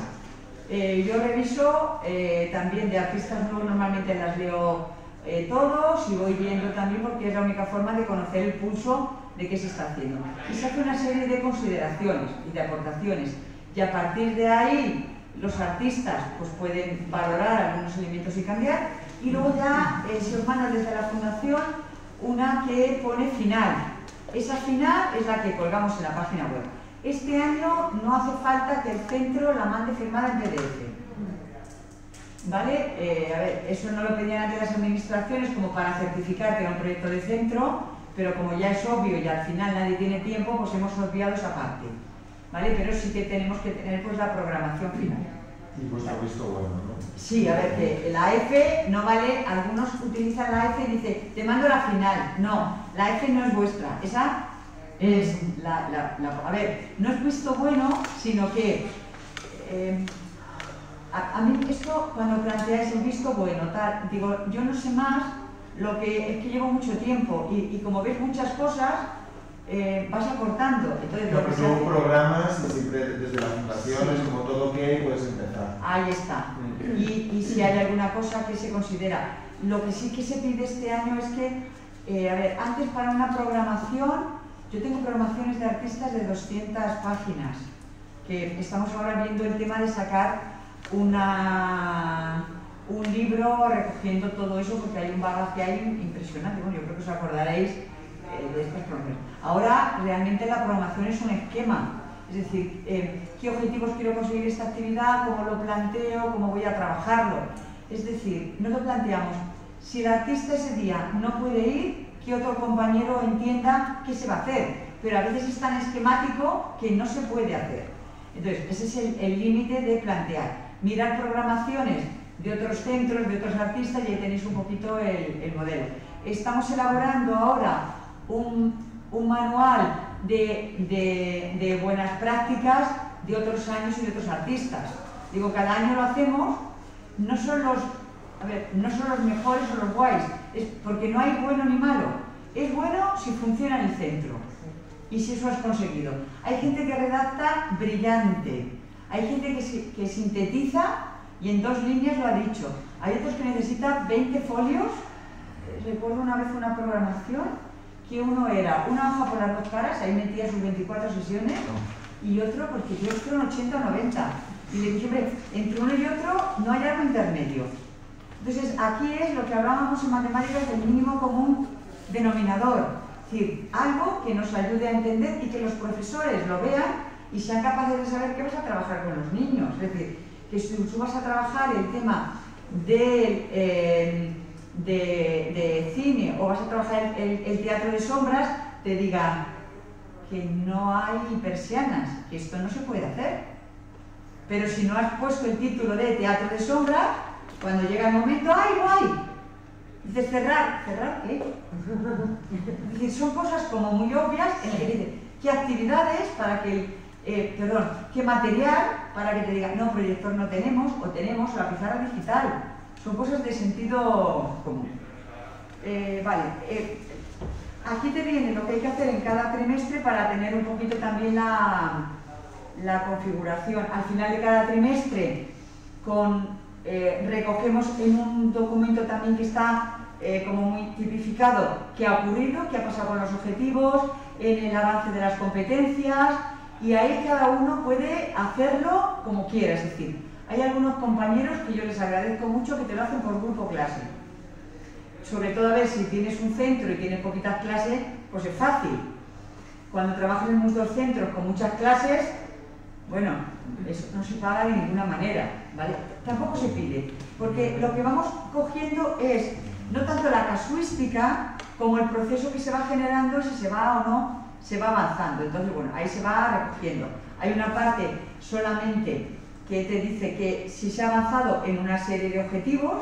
Yo reviso también de artistas nuevos, normalmente las leo todos y voy viendo también porque es la única forma de conocer el pulso de qué se está haciendo. Y se hace una serie de consideraciones y de aportaciones y a partir de ahí los artistas pues, pueden valorar algunos elementos y cambiar y luego ya se os manda desde la fundación una que pone final. Esa final es la que colgamos en la página web. Este año no hace falta que el centro la mande firmada en PDF. ¿Vale? A ver, eso no lo pedían ante las administraciones como para certificar que era un proyecto de centro, pero como ya es obvio y al final nadie tiene tiempo, pues hemos obviado esa parte. ¿Vale? Pero sí que tenemos que tener pues la programación final. Y vuestro visto bueno, ¿no? Sí, a ver, que la F no vale, algunos utilizan la F y dicen, te mando la final. No, la F no es vuestra, esa es a ver, no es visto bueno, sino que a mí esto, cuando planteáis el visto bueno, tal, digo, yo no sé más, lo que es que llevo mucho tiempo y como ves muchas cosas, vas acortando. Entonces, No, lo que pero se luego hace- programas y siempre desde las fundaciones, como todo que puedes empezar. Ahí está. Y si hay alguna cosa que se considera. Lo que sí que se pide este año es que A ver, antes para una programación, yo tengo programaciones de artistas de 200 páginas, que estamos ahora viendo el tema de sacar un libro recogiendo todo eso, porque hay un bagaje ahí impresionante. Bueno, yo creo que os acordaréis de estas programaciones. Ahora, realmente la programación es un esquema, es decir, qué objetivos quiero conseguir esta actividad, cómo lo planteo, cómo voy a trabajarlo. Es decir, no lo planteamos. Si el artista ese día no puede ir, que otro compañero entienda qué se va a hacer, pero a veces es tan esquemático que no se puede hacer. Entonces, ese es el límite de plantear. Mirar programaciones de otros centros, de otros artistas, y ahí tenéis un poquito el modelo. Estamos elaborando ahora un manual de buenas prácticas de otros años y de otros artistas. Digo, cada año lo hacemos, no son los mejores o los guays, es porque no hay bueno ni malo. Es bueno si funciona en el centro y si eso has conseguido. Hay gente que redacta brillante, hay gente que sintetiza y en 2 líneas lo ha dicho. Hay otros que necesitan 20 folios. Recuerdo una vez una programación que uno era una hoja por las 2 caras, ahí metía sus 24 sesiones, y otro, porque yo fueron 80 o 90. Y le dije, hombre, entre uno y otro no hay algo intermedio. Entonces, aquí es lo que hablábamos en matemáticas del mínimo común denominador. Es decir, algo que nos ayude a entender y que los profesores lo vean y sean capaces de saber qué vas a trabajar con los niños. Es decir, que si tú vas a trabajar el tema de cine o vas a trabajar el teatro de sombras, te digan que no hay persianas, que esto no se puede hacer. Pero si no has puesto el título de teatro de sombras, cuando llega el momento, ¡ay, no hay! Dices, cerrar. ¿Cerrar qué? Es decir, son cosas como muy obvias en las que dices, ¿qué actividades para que qué material para que te digan, no, proyector no tenemos, o tenemos, o la pizarra digital? Son cosas de sentido común. Aquí te viene lo que hay que hacer en cada trimestre para tener un poquito también la configuración. Al final de cada trimestre recogemos en un documento también que está como muy tipificado qué ha ocurrido, qué ha pasado con los objetivos, en el avance de las competencias, y ahí cada uno puede hacerlo como quiera. Es decir, hay algunos compañeros que yo les agradezco mucho que te lo hacen por grupo clase. Sobre todo, a ver, si tienes un centro y tienes poquitas clases, pues es fácil. Cuando trabajas en unos 2 centros con muchas clases, bueno, eso no se paga de ninguna manera, ¿vale? Tampoco se pide, porque lo que vamos cogiendo es no tanto la casuística como el proceso que se va generando, si se va o no, se va avanzando. Entonces, bueno, ahí se va recogiendo. Hay una parte solamente que te dice que si se ha avanzado en una serie de objetivos,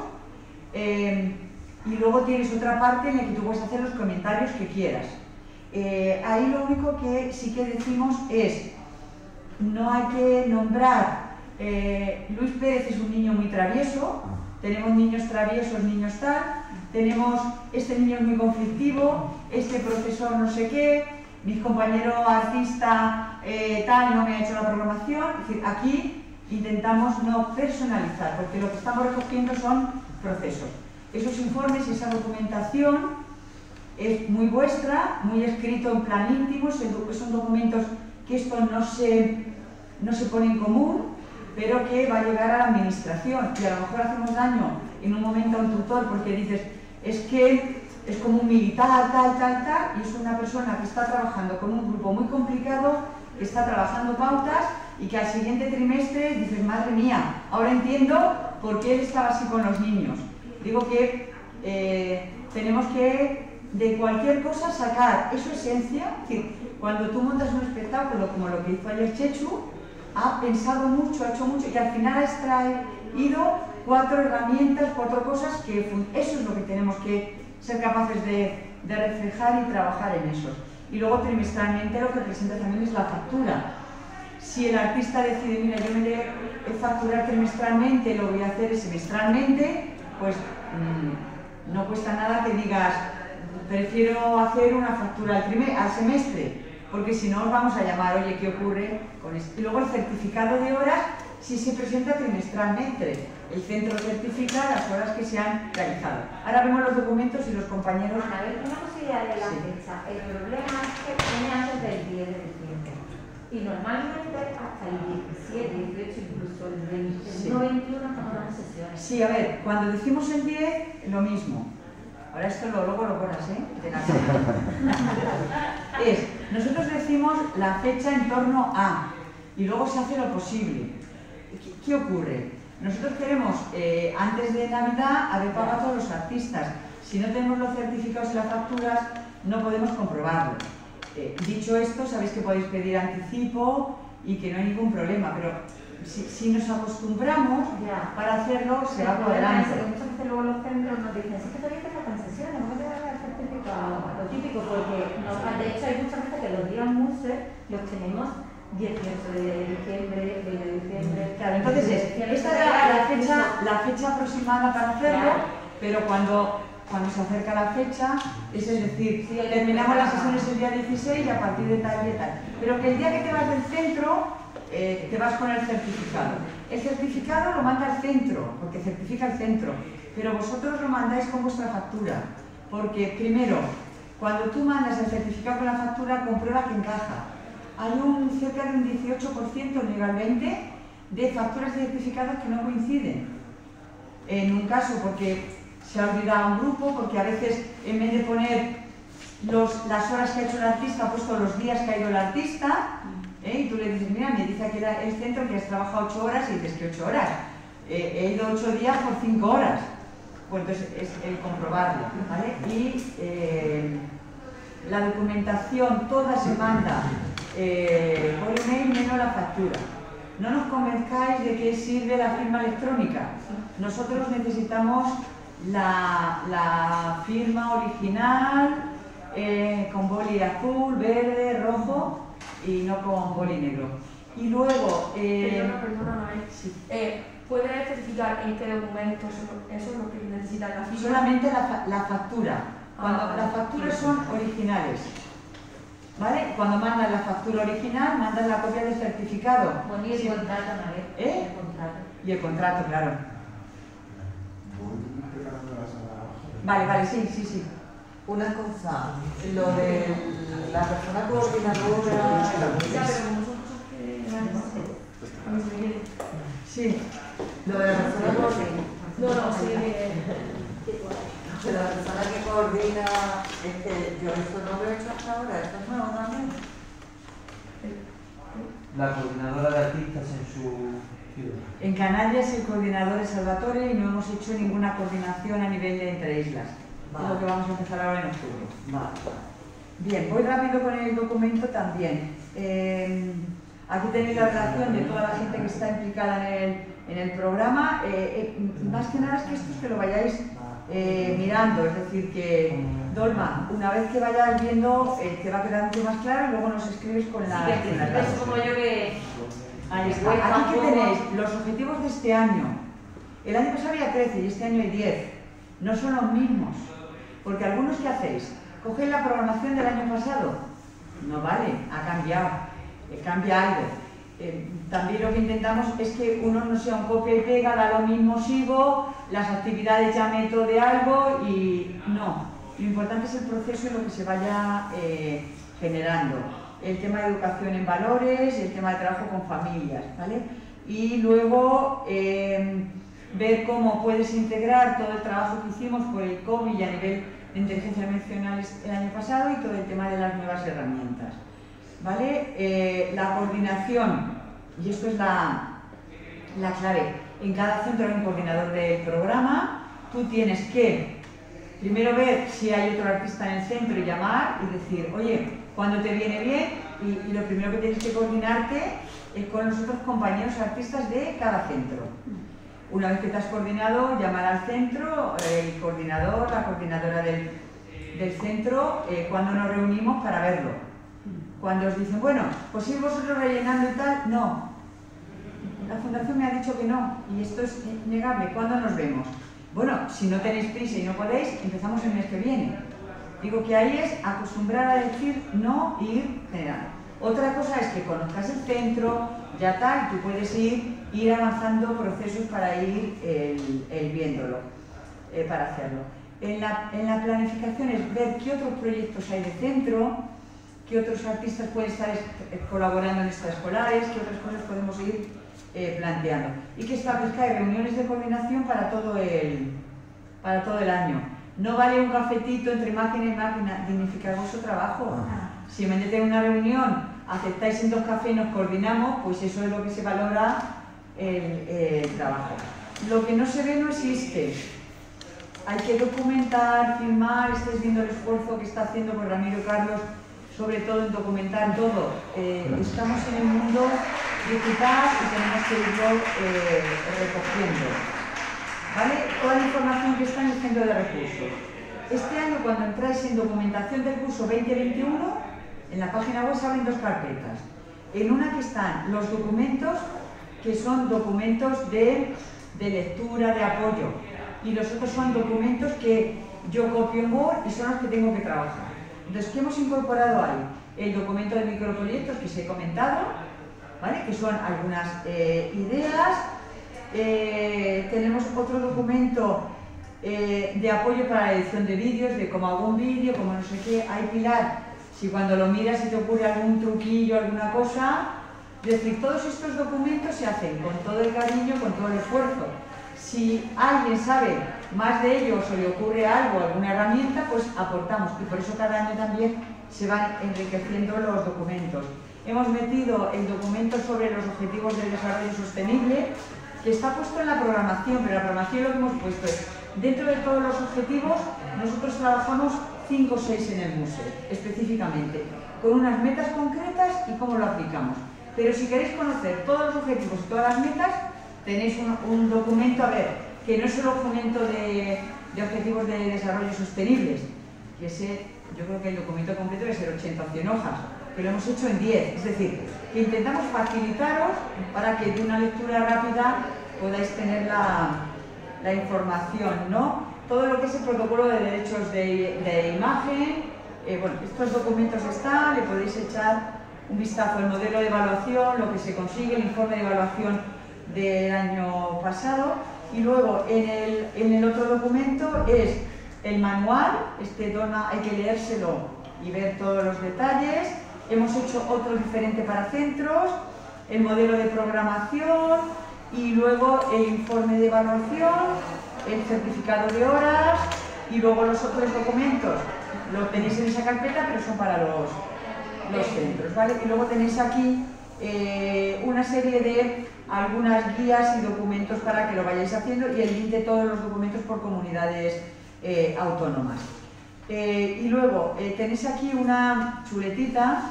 y luego tienes otra parte en la que tú puedes hacer los comentarios que quieras. Ahí lo único que sí que decimos es, no hay que nombrar, Luis Pérez es un niño muy travieso, tenemos niños traviesos, niños tal, tenemos, este niño es muy conflictivo, este profesor no sé qué, mi compañero artista tal no me ha hecho la programación. Es decir, aquí intentamos no personalizar, porque lo que estamos recogiendo son procesos. Esos informes y esa documentación es muy vuestra, muy escrito en plan íntimo, son documentos que esto no se pone en común, pero que va a llegar a la administración, y a lo mejor hacemos daño en un momento a un tutor porque dices, es que es como un militar, tal, y es una persona que está trabajando con un grupo muy complicado, que está trabajando pautas, y que al siguiente trimestre dices, madre mía, ahora entiendo por qué él estaba así con los niños. Digo que tenemos que de cualquier cosa sacar esa esencia. Es decir, cuando tú montas un espectáculo como lo que hizo ayer Chechu, ha pensado mucho, ha hecho mucho, y al final ha extraído 4 herramientas, 4 cosas que eso es lo que tenemos que ser capaces de reflejar y trabajar en eso. Y luego trimestralmente lo que presenta también es la factura. Si el artista decide, mira, yo me voy a facturar trimestralmente, lo voy a hacer semestralmente, pues no cuesta nada que digas, prefiero hacer una factura al semestre, porque si no os vamos a llamar, oye, ¿qué ocurre con esto? Y luego el certificado de horas, si se presenta trimestralmente, el centro certifica las horas que se han realizado. Ahora vemos los documentos y los compañeros... A ver, una cosilla día de la fecha. El problema es que viene antes del 10 de diciembre. Y normalmente hasta el 17, 18, incluso el 20, el 21 estamos dando sesiones. Sí, a ver, cuando decimos el 10, lo mismo. Ahora esto luego lo pones, ¿eh? Nosotros decimos la fecha en torno a, y luego se hace lo posible. ¿Qué ocurre? Nosotros queremos, antes de Navidad, haber pagado a todos los artistas. Si no tenemos los certificados y las facturas, no podemos comprobarlo. Dicho esto, sabéis que podéis pedir anticipo y que no hay ningún problema, pero si nos acostumbramos para hacerlo, se va por delante. Muchas veces luego los centros nos dicen, es que todavía te faltan sesiones, ¿cómo te vas a dar el certificado? Lo típico, porque de hecho hay muchas veces que los días MUSE los tenemos 18 de diciembre, 20 de diciembre. Claro, entonces esta es la fecha aproximada para hacerlo, pero cuando se acerca la fecha, es decir, terminamos las sesiones el día 16 y a partir de tal y tal. Pero que el día que te vas del centro, te vas con el certificado. El certificado lo manda el centro, porque certifica el centro, pero vosotros lo mandáis con vuestra factura. Porque primero, cuando tú mandas el certificado con la factura, comprueba que encaja. Hay cerca de un 18% legalmente de facturas y certificados que no coinciden. En un caso porque se ha olvidado un grupo, porque a veces en vez de poner las horas que ha hecho el artista, ha puesto los días que ha ido el artista, y tú le dices, mira, me dice aquí el centro que has trabajado 8 horas, y dices que 8 horas. He ido 8 días por 5 horas. Pues entonces es el comprobarlo, ¿vale? Y la documentación toda se manda por email menos la factura. No nos convenzcáis de que sirve la firma electrónica. Nosotros necesitamos la firma original con boli azul, verde, rojo y no con boli negro. Y luego... Perdona, sí. ¿Puede especificar en qué documento eso es lo que necesita la firma? Solamente la factura. Cuando las facturas son originales. ¿Vale? Cuando mandan la factura original, mandan la copia del certificado. Bueno, y el contrato, a ver. El contrato. Y el contrato, claro. Vale, sí. Una cosa, lo de la persona coordinadora... Sí, lo de la persona coordinadora... De la persona que coordina, es que yo esto no lo he hecho hasta ahora, esto es nuevo también. La coordinadora de artistas en su ciudad. En Canarias el coordinador es Salvatore y no hemos hecho ninguna coordinación a nivel de entre islas. Vale. Es lo que vamos a empezar ahora en octubre. Vale. Bien, voy rápido con el documento también. Aquí tenéis la relación de toda la gente que está implicada en el programa. Más que nada es que esto es que lo vayáis mirando, es decir que Dolma, una vez que vayas viendo te va a quedar mucho más claro y luego nos escribes con la... Sí, que es como yo que... Ahí está. Aquí que tenéis los objetivos de este año. El año pasado había 13 y este año hay 10. No son los mismos. Porque algunos, ¿qué hacéis? ¿Cogéis la programación del año pasado? No vale, ha cambiado. Cambia algo. También lo que intentamos es que uno no sea un copia y pega, da lo mismo sigo, las actividades ya meto de algo y no. Lo importante es el proceso y lo que se vaya generando. El tema de educación en valores, el tema de trabajo con familias, ¿vale? Y luego ver cómo puedes integrar todo el trabajo que hicimos por el COVID y a nivel de inteligencia emocional el año pasado y todo el tema de las nuevas herramientas, ¿vale? La coordinación, y esto es la clave, en cada centro hay un coordinador del programa, tú tienes que primero ver si hay otro artista en el centro y llamar y decir, oye, cuando te viene bien, y lo primero que tienes que coordinarte es con los otros compañeros artistas de cada centro. Una vez que te has coordinado, llamar al centro, el coordinador, la coordinadora del centro, cuando nos reunimos para verlo. Cuando os dicen, bueno, pues ir vosotros rellenando y tal, no. La fundación me ha dicho que no, y esto es innegable. ¿Cuándo nos vemos? Bueno, si no tenéis prisa y no podéis, empezamos el mes que viene. Digo que ahí es acostumbrar a decir no y ir generando. Otra cosa es que conozcas el centro, ya tal, tú puedes ir avanzando procesos para ir viéndolo, para hacerlo. En la planificación es ver qué otros proyectos hay de centro, qué otros artistas pueden estar colaborando en extraescolares, qué otras cosas podemos ir planteando. Y que establezca reuniones de coordinación para todo el año. No vale un cafetito entre máquina y máquina, dignificar vuestro trabajo. Si en vez de tener una reunión aceptáis en 2 cafés y nos coordinamos, pues eso es lo que se valora el trabajo. Lo que no se ve no existe. Hay que documentar, firmar, estáis viendo el esfuerzo que está haciendo por Ramiro y Carlos, sobre todo en documentar todo. Estamos en el mundo digital y tenemos que irlo recogiendo. ¿Vale? Toda la información que está en el centro de recursos. Este año, cuando entráis en documentación del curso 2021, en la página web se abren 2 carpetas. En una que están los documentos, que son documentos de lectura, de apoyo. Y los otros son documentos que yo copio en Word y son los que tengo que trabajar. Entonces, ¿qué hemos incorporado ahí? El documento de microproyectos que os he comentado, ¿vale? Que son algunas ideas. Tenemos otro documento de apoyo para la edición de vídeos, de cómo hago un vídeo, cómo no sé qué. Hay Pilar, si cuando lo miras se te ocurre algún truquillo, alguna cosa. Es decir, todos estos documentos se hacen con todo el cariño, con todo el esfuerzo. Si alguien sabe más de ellos o le ocurre algo, alguna herramienta, pues aportamos. Y por eso cada año también se van enriqueciendo los documentos. Hemos metido el documento sobre los objetivos del desarrollo sostenible, que está puesto en la programación, pero la programación lo que hemos puesto es, dentro de todos los objetivos, nosotros trabajamos 5 o 6 en el museo, específicamente, con unas metas concretas y cómo lo aplicamos. Pero si queréis conocer todos los objetivos y todas las metas, tenéis un documento, a ver, que no es solo fomento de objetivos de desarrollo sostenibles, que ese, yo creo que el documento completo debe ser 80 o 100 hojas, que lo hemos hecho en 10, es decir, que intentamos facilitaros para que de una lectura rápida podáis tener la información, ¿no? Todo lo que es el protocolo de derechos de imagen, bueno, estos documentos están, le podéis echar un vistazo al modelo de evaluación, lo que se consigue, el informe de evaluación del año pasado, y luego en el otro documento es el manual, hay que leérselo y ver todos los detalles. Hemos hecho otro diferente para centros, el modelo de programación y luego el informe de evaluación, el certificado de horas y luego los otros documentos. Lo tenéis en esa carpeta, pero son para los centros, ¿vale? Y luego tenéis aquí una serie de algunas guías y documentos para que lo vayáis haciendo y el link de todos los documentos por comunidades autónomas. Y luego tenéis aquí una chuletita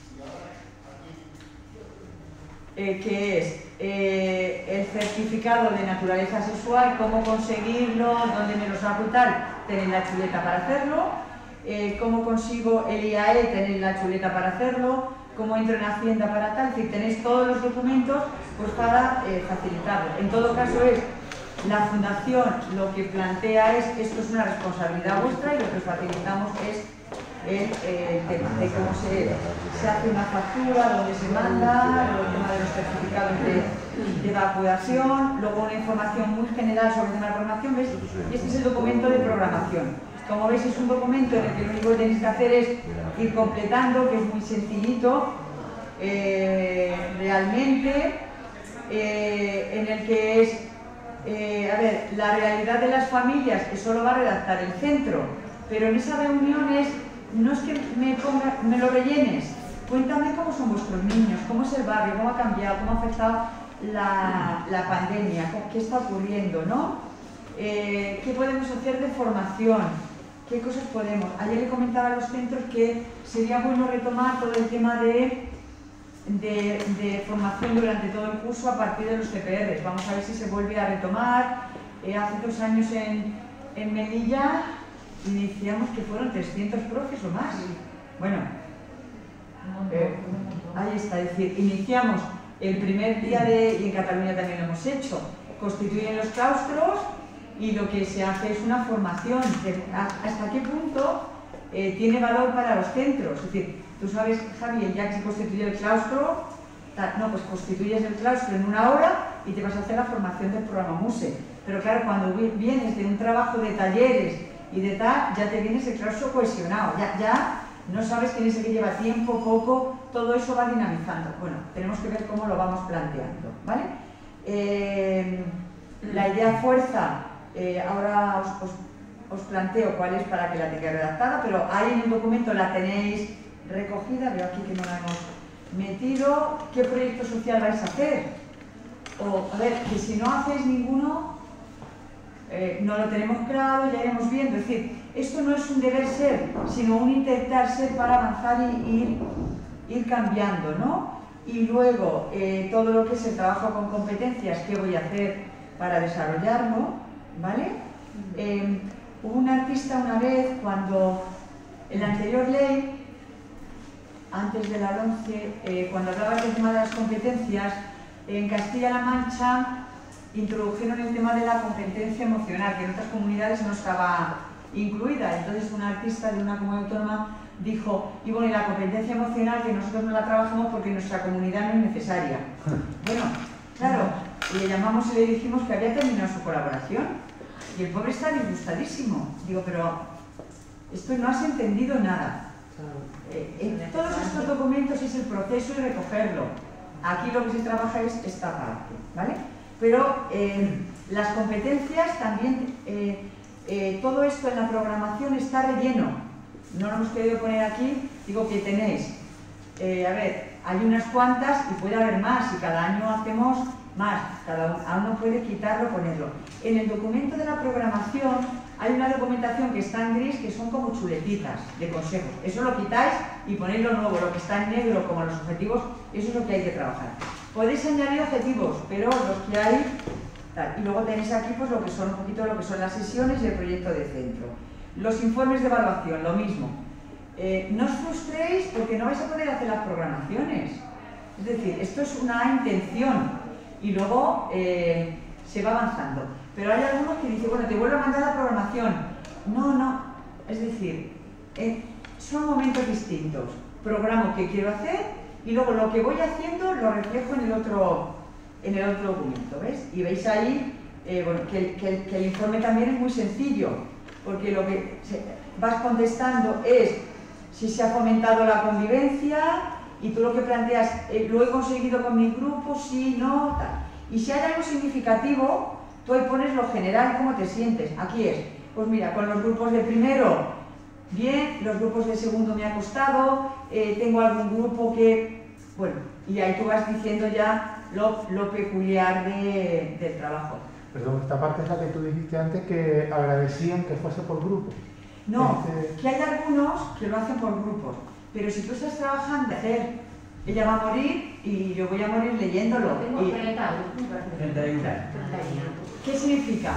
que es el certificado de naturaleza sexual, cómo conseguirlo, dónde me los hago y tal, tenéis la chuleta para hacerlo, cómo consigo el IAE, tenéis la chuleta para hacerlo, cómo entro en Hacienda para tal, es decir, tenéis todos los documentos pues para facilitarlo. En todo caso es la Fundación lo que plantea es esto es una responsabilidad vuestra y lo que os facilitamos es el tema de cómo se hace una factura, dónde se manda, el tema de los certificados de evacuación, luego una información muy general sobre el tema de programación, ¿ves? Y este es el documento de programación. Como veis es un documento en el que lo único que tenéis que hacer es ir completando, que es muy sencillito, realmente, en el que es a ver, la realidad de las familias, eso lo va a redactar el centro, pero en esa reunión no es que me lo rellenes, cuéntame cómo son vuestros niños, cómo es el barrio, cómo ha cambiado, cómo ha afectado la pandemia, qué está ocurriendo, ¿no? ¿Qué podemos hacer de formación? ¿Qué cosas podemos? Ayer le comentaba a los centros que sería bueno retomar todo el tema de formación durante todo el curso a partir de los CPRs. Vamos a ver si se vuelve a retomar. Hace 2 años en Melilla iniciamos que fueron 300 profes o más. Bueno, ahí está, es decir, iniciamos el primer día y en Cataluña también lo hemos hecho, constituyen los claustros y lo que se hace es una formación de hasta qué punto tiene valor para los centros. Es decir, tú sabes, Javi, ya que se constituye el claustro, no, pues constituyes el claustro en 1 hora y te vas a hacer la formación del programa MUSE. Pero claro, cuando vienes de un trabajo de talleres y de tal, ya te vienes el claustro cohesionado, ya no sabes quién es el que lleva tiempo, poco, todo eso va dinamizando. Bueno, tenemos que ver cómo lo vamos planteando, ¿vale? La idea fuerza, ahora os planteo cuál es para que la tengáis redactada, pero ahí en el documento la tenéis recogida, veo aquí que no la hemos metido. ¿Qué proyecto social vais a hacer? O, a ver, que si no hacéis ninguno, no lo tenemos claro, ya iremos viendo. Es decir, esto no es un deber ser, sino un intentar ser para avanzar y ir cambiando, ¿no? Y luego, todo lo que es el trabajo con competencias, ¿qué voy a hacer para desarrollarlo? ¿Vale? Hubo un artista una vez, cuando en la anterior ley, antes de la 11, cuando hablaba del tema de las competencias, en Castilla-La Mancha introdujeron el tema de la competencia emocional, que en otras comunidades no estaba incluida. Entonces un artista de una comunidad autónoma dijo, y bueno, y la competencia emocional, que nosotros no la trabajamos porque nuestra comunidad no es necesaria. Bueno, claro, le llamamos y le dijimos que había terminado su colaboración, y el pobre está disgustadísimo. Digo, pero esto no has entendido nada. En todos estos documentos es el proceso y recogerlo. Aquí lo que se trabaja es esta parte, ¿vale? Pero las competencias también, todo esto en la programación está relleno. No lo hemos querido poner aquí, digo que tenéis. A ver, hay unas cuantas y puede haber más, y cada año hacemos más. Cada uno puede quitarlo, ponerlo. En el documento de la programación hay una documentación que está en gris, que son como chuletitas de consejos. Eso lo quitáis y ponéis lo nuevo. Lo que está en negro, como los objetivos, eso es lo que hay que trabajar. Podéis añadir objetivos, pero los que hay... Tal. Y luego tenéis aquí pues lo que son un poquito lo que son las sesiones y el proyecto de centro. Los informes de evaluación, lo mismo. No os frustréis porque no vais a poder hacer las programaciones. Es decir, esto es una intención y luego se va avanzando. Pero hay algunos que dicen, bueno, te vuelvo a mandar la programación. No. Es decir, son momentos distintos. Programo qué quiero hacer y luego lo que voy haciendo lo reflejo en el otro documento, ¿ves? Y veis ahí bueno, que el informe también es muy sencillo, porque lo que vas contestando es si se ha fomentado la convivencia y tú lo que planteas, lo he conseguido con mi grupo, sí, no, tal. Y si hay algo significativo, tú ahí pones lo general, cómo te sientes. Aquí es, pues mira, con los grupos de primero, bien, los grupos de segundo me ha costado, tengo algún grupo que... Bueno, y ahí tú vas diciendo ya lo peculiar del trabajo. Perdón, esta parte es la que tú dijiste antes, que agradecían que fuese por grupo. No, que hay algunos que lo hacen por grupos, pero si tú estás trabajando, ella va a morir y yo voy a morir leyéndolo. Tengo 31. ¿Qué significa?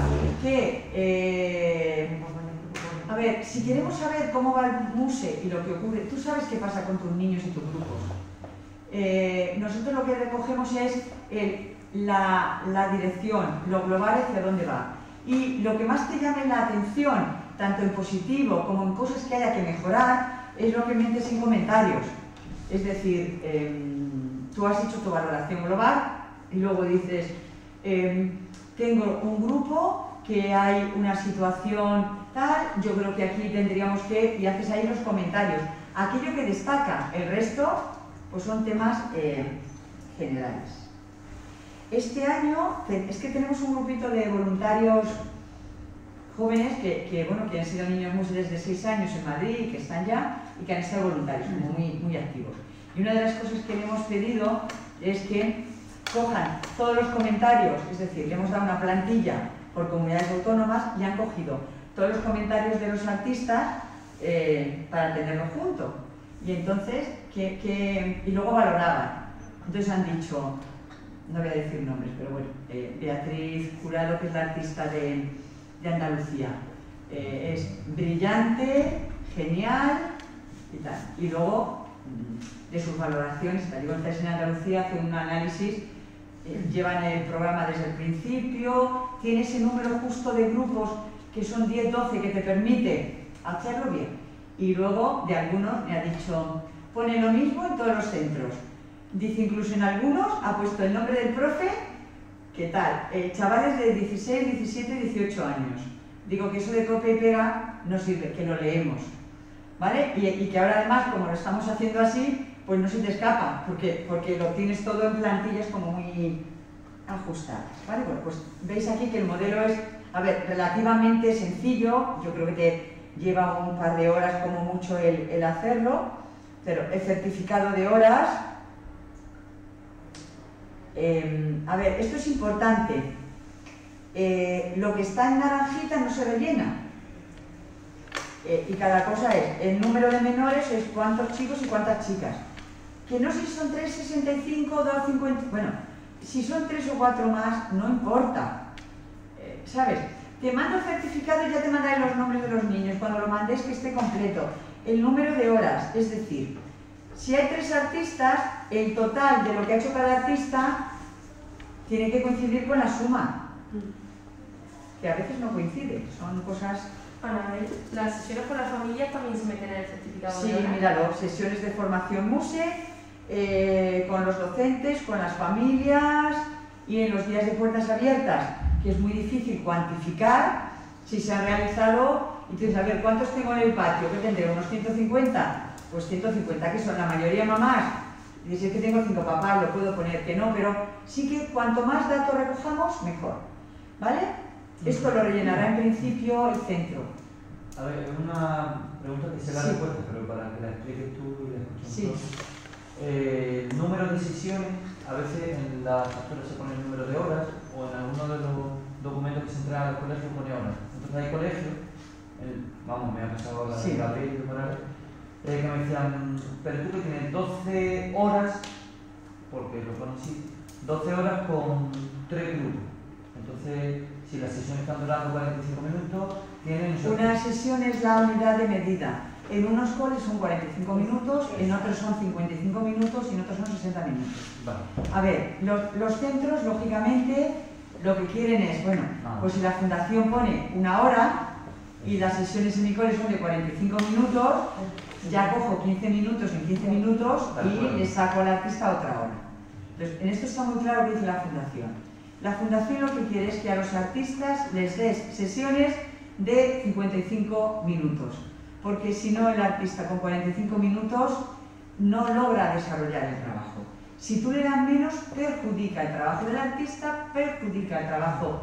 Que, a ver, si queremos saber cómo va el MUSE y lo que ocurre, tú sabes qué pasa con tus niños y tus grupos. Nosotros lo que recogemos es la dirección, lo global hacia dónde va. Y lo que más te llame la atención, tanto en positivo como en cosas que haya que mejorar, es lo que metes en comentarios. Es decir, tú has hecho tu valoración global y luego dices, tengo un grupo que hay una situación tal, yo creo que aquí tendríamos que... y haces ahí los comentarios. Aquello que destaca, el resto, pues son temas generales. Este año es que tenemos un grupito de voluntarios jóvenes que han sido niños MUSE desde 6 años en Madrid, que están ya y que han estado voluntarios, como muy activos. Y una de las cosas que le hemos pedido es que cojan todos los comentarios, es decir, le hemos dado una plantilla por comunidades autónomas y han cogido todos los comentarios de los artistas para tenerlo junto. Y entonces, y luego valoraban. Entonces han dicho, no voy a decir nombres, pero bueno, Beatriz Jurado, que es la artista de Andalucía, es brillante, genial y tal. Y luego, de sus valoraciones, tal, digo, estás en Andalucía, hace un análisis, llevan el programa desde el principio, tiene ese número justo de grupos que son 10, 12, que te permite hacerlo bien. Y luego, de algunos, me ha dicho, pone lo mismo en todos los centros. Dice, incluso en algunos ha puesto el nombre del profe, ¿qué tal? Chavales de 16, 17, 18 años. Digo que eso de copia y pega no sirve, que lo leemos, ¿vale? Y que ahora además, como lo estamos haciendo así, pues no se te escapa, porque lo tienes todo en plantillas como muy ajustadas, ¿vale? Bueno, pues veis aquí que el modelo es, a ver, relativamente sencillo. Yo creo que te lleva un par de horas como mucho el hacerlo, pero el certificado de horas. A ver, esto es importante. Lo que está en naranjita no se rellena. Y cada cosa es, el número de menores es cuántos chicos y cuántas chicas. Que no sé si son 3,65 o 2,50, bueno, si son 3 o 4 más, no importa. ¿Sabes? Te mando el certificado y ya te mandaré los nombres de los niños, cuando lo mandes que esté completo. El número de horas, es decir, si hay 3 artistas, el total de lo que ha hecho cada artista tiene que coincidir con la suma. Que a veces no coincide, son cosas... Ana, las sesiones con las familias también se meten en el certificado. Sí, míralo, sesiones de formación MUSE, con los docentes, con las familias y en los días de puertas abiertas, que es muy difícil cuantificar si se han realizado. Y tienes a ver, ¿cuántos tengo en el patio? ¿Qué tendré? ¿Unos 150? Pues 150, que son la mayoría mamás. Y dices que tengo 5 papás, lo puedo poner, que no, pero sí que cuanto más datos recojamos, mejor. ¿Vale? Esto lo rellenará en principio el centro. A ver, es una pregunta que se la respuesta, pero para que la expliques tú y la escuchemos todos. El número de sesiones, a veces en la factura se pone el número de horas, o en alguno de los documentos que se entregan al colegio pone horas. Entonces hay colegios, vamos, me ha pasado ahora en Gabriel y Morales, que me decían, pero tú que tienes 12 horas, porque lo ponen así, 12 horas con 3 grupos. Entonces, si las sesiones están durando 45 minutos, tienen... Una sesión es la unidad de medida. En unos coles son 45 minutos, en otros son 55 minutos y en otros son 60 minutos. Vale. A ver, los centros, lógicamente, lo que quieren es, bueno, pues si la fundación pone 1 hora y las sesiones en mi cole son de 45 minutos, ya cojo 15 minutos en 15 minutos y le saco al artista otra hora. Entonces, en esto está muy claro lo que dice la fundación. La fundación lo que quiere es que a los artistas les des sesiones de 55 minutos, porque si no el artista con 45 minutos no logra desarrollar el trabajo. Si tú le das menos, perjudica el trabajo del artista, perjudica el trabajo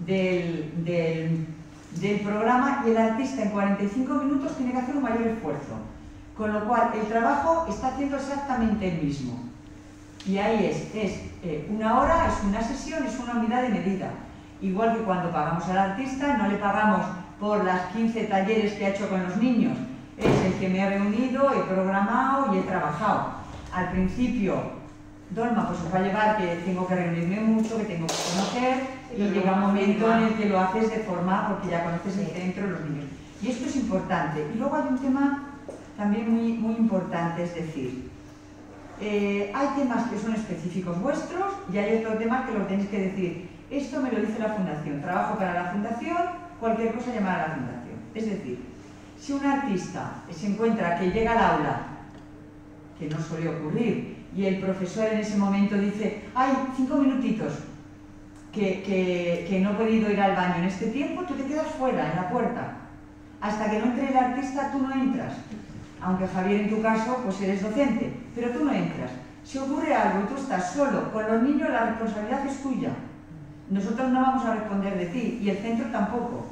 del programa, y el artista en 45 minutos tiene que hacer un mayor esfuerzo, con lo cual el trabajo está haciendo exactamente el mismo. Y ahí es 1 hora, es una sesión, es una unidad de medida. Igual que cuando pagamos al artista, no le pagamos por las 15 talleres que ha hecho con los niños. Es el que me he reunido, he programado y he trabajado. Al principio, Dolma, pues os va a llevar que tengo que reunirme mucho, que tengo que conocer, y llega un momento en el que lo haces de forma, porque ya conoces el centro, los niños. Y esto es importante. Y luego hay un tema también muy importante, es decir, hay temas que son específicos vuestros y hay otros temas que lo tenéis que decir. Esto me lo dice la fundación, trabajo para la fundación, cualquier cosa llamar a la fundación. Es decir, si un artista se encuentra que llega al aula, que no suele ocurrir, y el profesor en ese momento dice, ¡ay, 5 minutitos! Que no he podido ir al baño en este tiempo, tú te quedas fuera, en la puerta. Hasta que no entre el artista, tú no entras. Aunque Javier, en tu caso, pues eres docente, pero tú no entras. Si ocurre algo y tú estás solo con los niños, la responsabilidad es tuya. Nosotros no vamos a responder de ti, y el centro tampoco.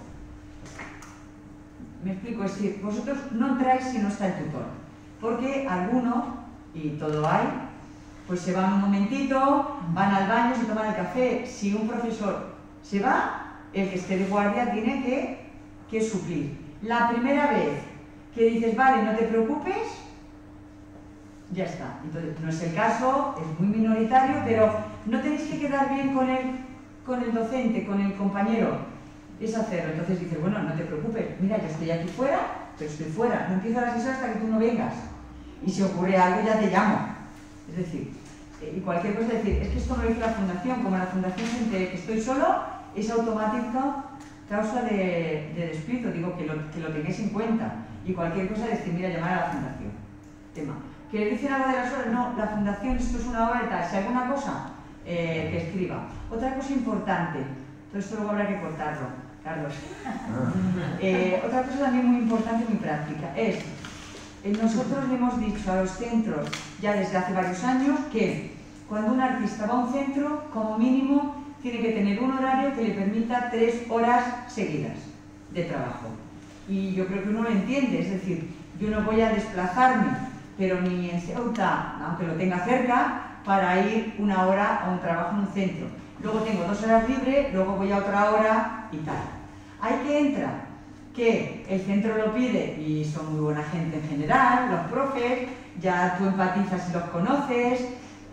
Me explico, es decir, vosotros no entráis si no está el tutor. Porque algunos, y todo hay, pues se van un momentito, van al baño, se toman el café. Si un profesor se va, el que esté de guardia tiene que suplir. La primera vez que dices, vale, no te preocupes, ya está. Entonces, no es el caso, es muy minoritario, pero no tenéis que quedar bien con el docente, con el compañero, es hacerlo. Entonces dices, bueno, no te preocupes, mira, yo estoy aquí fuera, pero estoy fuera, no empiezo a las 6 hasta que tú no vengas. Y si ocurre algo, ya te llamo. Es decir, y cualquier cosa, es decir, es que esto me lo dice la fundación, como la fundación se entere que estoy solo, es automática causa de despido, digo, que lo tengáis en cuenta. Y cualquier cosa, decir, mira, llamar a la fundación. Tema. ¿Que dicen algo de las horas? No, la fundación, esto es 1 hora y tal. Si hay alguna cosa, que escriba. Otra cosa importante, todo esto luego habrá que cortarlo. Carlos. Otra cosa también muy importante y muy práctica es, nosotros le hemos dicho a los centros ya desde hace varios años que cuando un artista va a un centro, como mínimo, tiene que tener un horario que le permita 3 horas seguidas de trabajo. Y yo creo que uno lo entiende, es decir, yo no voy a desplazarme, pero ni en Ceuta, aunque lo tenga cerca, para ir 1 hora a un trabajo en un centro. Luego tengo 2 horas libres, luego voy a otra hora y tal. Hay que entrar, que el centro lo pide y son muy buena gente en general, los profes, ya tú empatizas y los conoces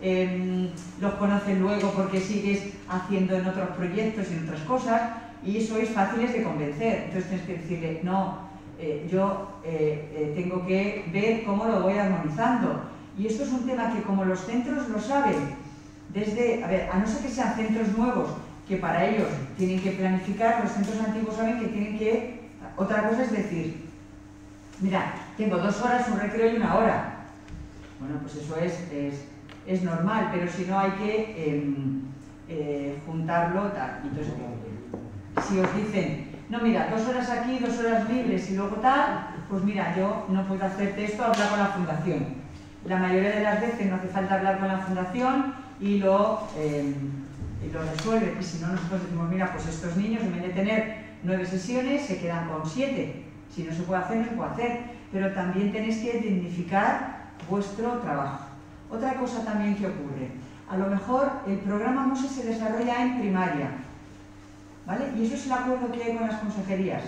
luego porque sigues haciendo en otros proyectos y en otras cosas y sois fáciles de convencer. Entonces tienes que decirle, no, yo tengo que ver cómo lo voy armonizando. Y esto es un tema que como los centros lo saben, desde, a no ser que sean centros nuevos, que para ellos tienen que planificar, los centros antiguos saben que tienen que... Otra cosa es decir, mira, tengo 2 horas, un recreo y 1 hora. Bueno, pues eso es normal, pero si no hay que juntarlo, tal. Entonces, si os dicen, no, mira, 2 horas aquí, 2 horas libres y luego tal, pues mira, yo no puedo hacerte esto, hablar con la fundación. La mayoría de las veces no hace falta hablar con la fundación y lo resuelve. Y si no, nosotros decimos, mira, pues estos niños en vez de tener 9 sesiones se quedan con 7. Si no se puede hacer, no se puede hacer. Pero también tenéis que dignificar vuestro trabajo. Otra cosa también que ocurre, a lo mejor el programa MUSE se desarrolla en primaria, ¿vale? Y eso es el acuerdo que hay con las consejerías.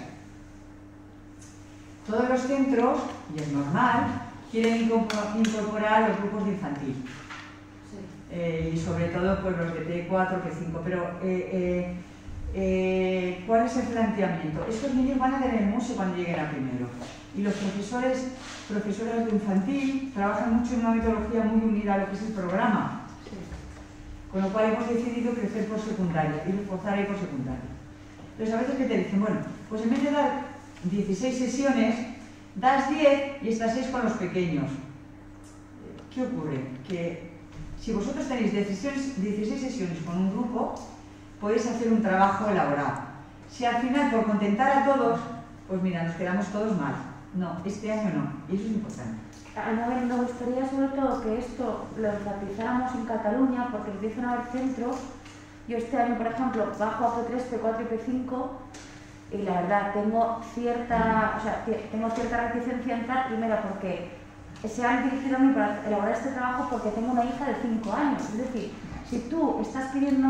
Todos los centros, y es normal, quieren incorporar los grupos de infantil. Sí. Y sobre todo pues, los de T4, T5, pero ¿cuál es el planteamiento? Estos niños van a tener MUSE cuando lleguen a primero. Y los profesoras de infantil trabajan mucho en una metodología muy unida a lo que es el programa. Sí. Con lo cual hemos decidido crecer por secundaria y reforzar ahí por secundaria. Entonces a veces que te dicen, bueno, pues en vez de dar 16 sesiones, das 10 y estas 6 con los pequeños. ¿Qué ocurre? Que si vosotros tenéis 16 sesiones con un grupo, podéis hacer un trabajo elaborado. Si al final, por contentar a todos, pues mira, nos quedamos todos mal. No, este año no, y eso es importante. A mí me gustaría sobre todo que esto lo enfatizáramos en Cataluña, porque empiezan a haber centros. Yo este año, por ejemplo, bajo a P3, P4 y P5, y la verdad tengo cierta reticencia a entrar, primero porque se han dirigido a mí para elaborar este trabajo porque tengo una hija de 5 años. Es decir, si tú estás pidiendo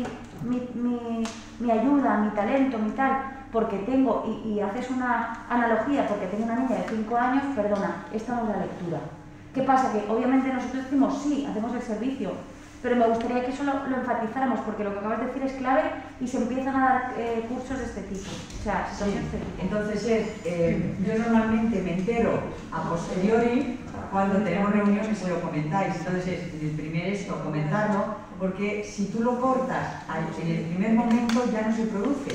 mi ayuda, mi talento, mi tal, porque tengo, y haces una analogía porque tengo una niña de 5 años, perdona, esta no es la lectura. ¿Qué pasa? Que obviamente nosotros decimos sí, hacemos el servicio, pero me gustaría que eso lo enfatizáramos, porque lo que acabas de decir es clave y se empiezan a dar cursos de este tipo. O sea, situaciones de este tipo. Entonces, yo normalmente me entero a posteriori cuando tenemos reuniones y se lo comentáis. Entonces, el primer esto, comentarlo, porque si tú lo cortas en el primer momento ya no se produce.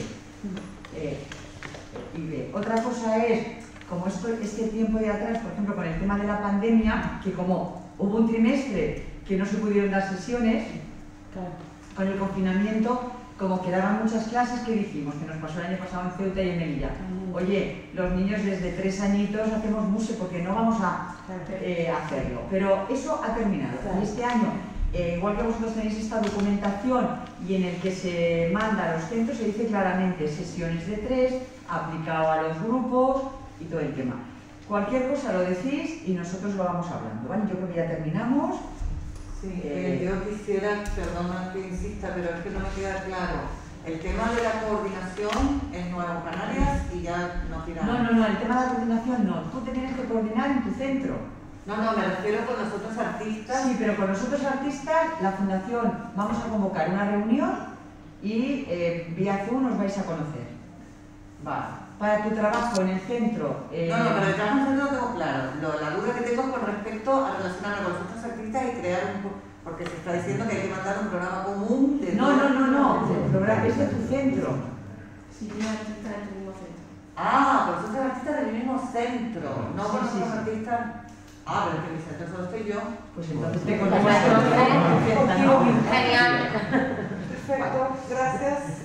Otra cosa es, como este tiempo de atrás, por ejemplo, con el tema de la pandemia, que como hubo un trimestre que no se pudieron dar sesiones, claro, con el confinamiento, como quedaban muchas clases, ¿qué dijimos? Que nos pasó el año pasado en Ceuta y en Melilla. Oye, los niños desde 3 añitos hacemos MUSE porque no vamos a hacerlo. Pero eso ha terminado. Claro. Y este año, igual que vosotros tenéis esta documentación y en el que se manda a los centros, se dice claramente sesiones de 3, aplicado a los grupos y todo el tema. Cualquier cosa lo decís y nosotros lo vamos hablando, ¿vale? Yo creo que ya terminamos. Sí, yo quisiera, perdona que insista, pero es que no me queda claro. El tema de la coordinación en Nueva Canarias y ya no tiramos. No, el tema de la coordinación no. Tú te tienes que coordinar en tu centro. No, me refiero con los otros artistas. Sí, pero con los otros artistas, la fundación, vamos a convocar una reunión y vía Zoom os vais a conocer. Vale. Para tu trabajo en el centro... pero el trabajo en el centro lo tengo claro. La duda que tengo con respecto a relacionarme con los otros artistas y crear un... Porque se está diciendo que hay que mandar un programa común de... No, el programa es de tu centro. Sí, tiene artistas en tu mismo centro. Pues son artistas del mismo centro, no con otros artistas... pero es que mi centro solo estoy yo. Pues entonces te conozco. Genial. Perfecto, gracias.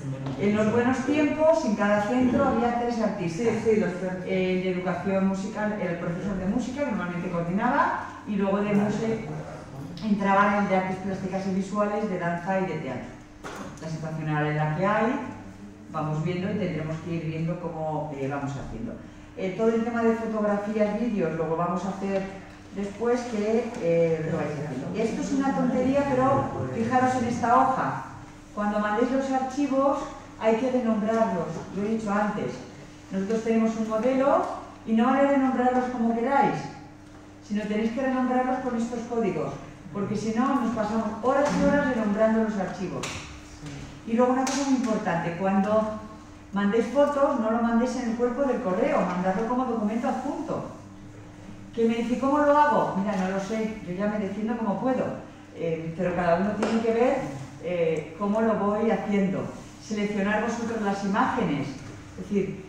En los buenos tiempos, en cada centro había 3 artistas. Sí, los El de educación musical, el profesor de música, que normalmente coordinaba, y luego de música entraban el de artes plásticas y visuales, de danza y de teatro. La situación ahora en la que hay, vamos viendo y tendremos que ir viendo cómo vamos haciendo. Todo el tema de fotografías, vídeos, luego vamos a hacer después que lo vais haciendo. Esto es una tontería, pero fijaros en esta hoja. Cuando mandéis los archivos hay que renombrarlos, lo he dicho antes. Nosotros tenemos un modelo y no vale renombrarlos como queráis, sino tenéis que renombrarlos con estos códigos, porque si no nos pasamos horas y horas renombrando los archivos. Y luego una cosa muy importante, cuando mandéis fotos no lo mandéis en el cuerpo del correo, mandadlo como documento adjunto. Que me dice, ¿cómo lo hago? Mira, no lo sé, yo ya me defiendo como puedo, pero cada uno tiene que ver cómo lo voy haciendo. Seleccionar vosotros las imágenes, es decir...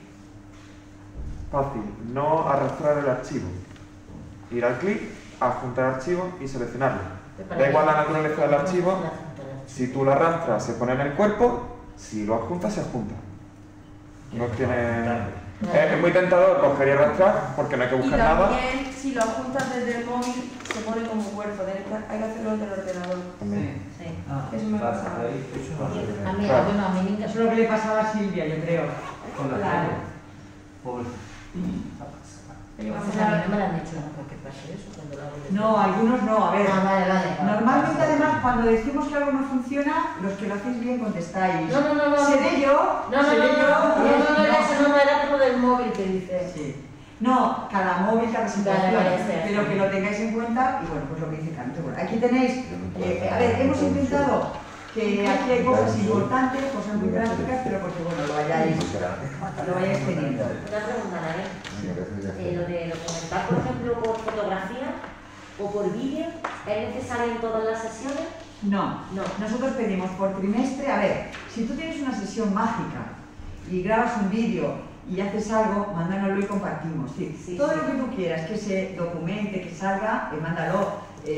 Fácil, no arrastrar el archivo. Ir al clic, adjuntar archivo y seleccionarlo. Da igual la naturaleza del archivo, si tú lo arrastras se pone en el cuerpo, si lo adjuntas se adjunta. No tiene... Es muy tentador coger y arrastrar porque no hay que buscar nada. Y también, si lo adjuntas desde el móvil, se pone como cuerpo. Hay que hacerlo desde el ordenador. Sí. Eso me pasa. A mí, bueno, a mí nunca. Eso es lo que le pasaba a Silvia, yo creo. Con la Claro. Pobre. Pues a mí no me lo han dicho nunca que pase eso cuando lo hago. No, algunos no, a ver. Vale. Normalmente además cuando decimos que algo no funciona, los que lo hacéis bien contestáis. No. ¿Seré yo? No, eso no era como del móvil que dice. Sí. No, cada móvil, cada situación, Vale, pero que lo tengáis en cuenta y bueno, pues lo que dice Carmen. Bueno, aquí tenéis, a ver, hemos intentado que aquí hay cosas importantes, cosas muy prácticas, pero porque bueno, lo vayáis teniendo. Una pregunta, Ana, lo de documentar, por ejemplo, por fotografía o por vídeo, ¿es necesario en todas las sesiones? No, nosotros pedimos por trimestre, a ver, si tú tienes una sesión mágica y grabas un vídeo y haces algo, mándanoslo y compartimos. Sí, todo lo que tú quieras, que se documente, que salga, mándalo.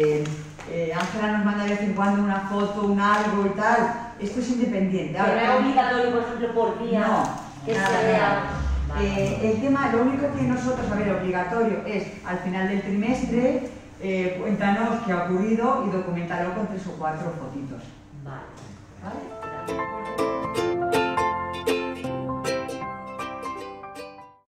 Ángela nos manda de vez en cuando una foto, un algo y tal. Esto es independiente. Ahora, pero no es obligatorio, por ejemplo, por día, no, que nada, se vea. El tema, lo único que nosotros, a ver, obligatorio es al final del trimestre, cuéntanos qué ha ocurrido y documentarlo con 3 o 4 fotitos. Vale.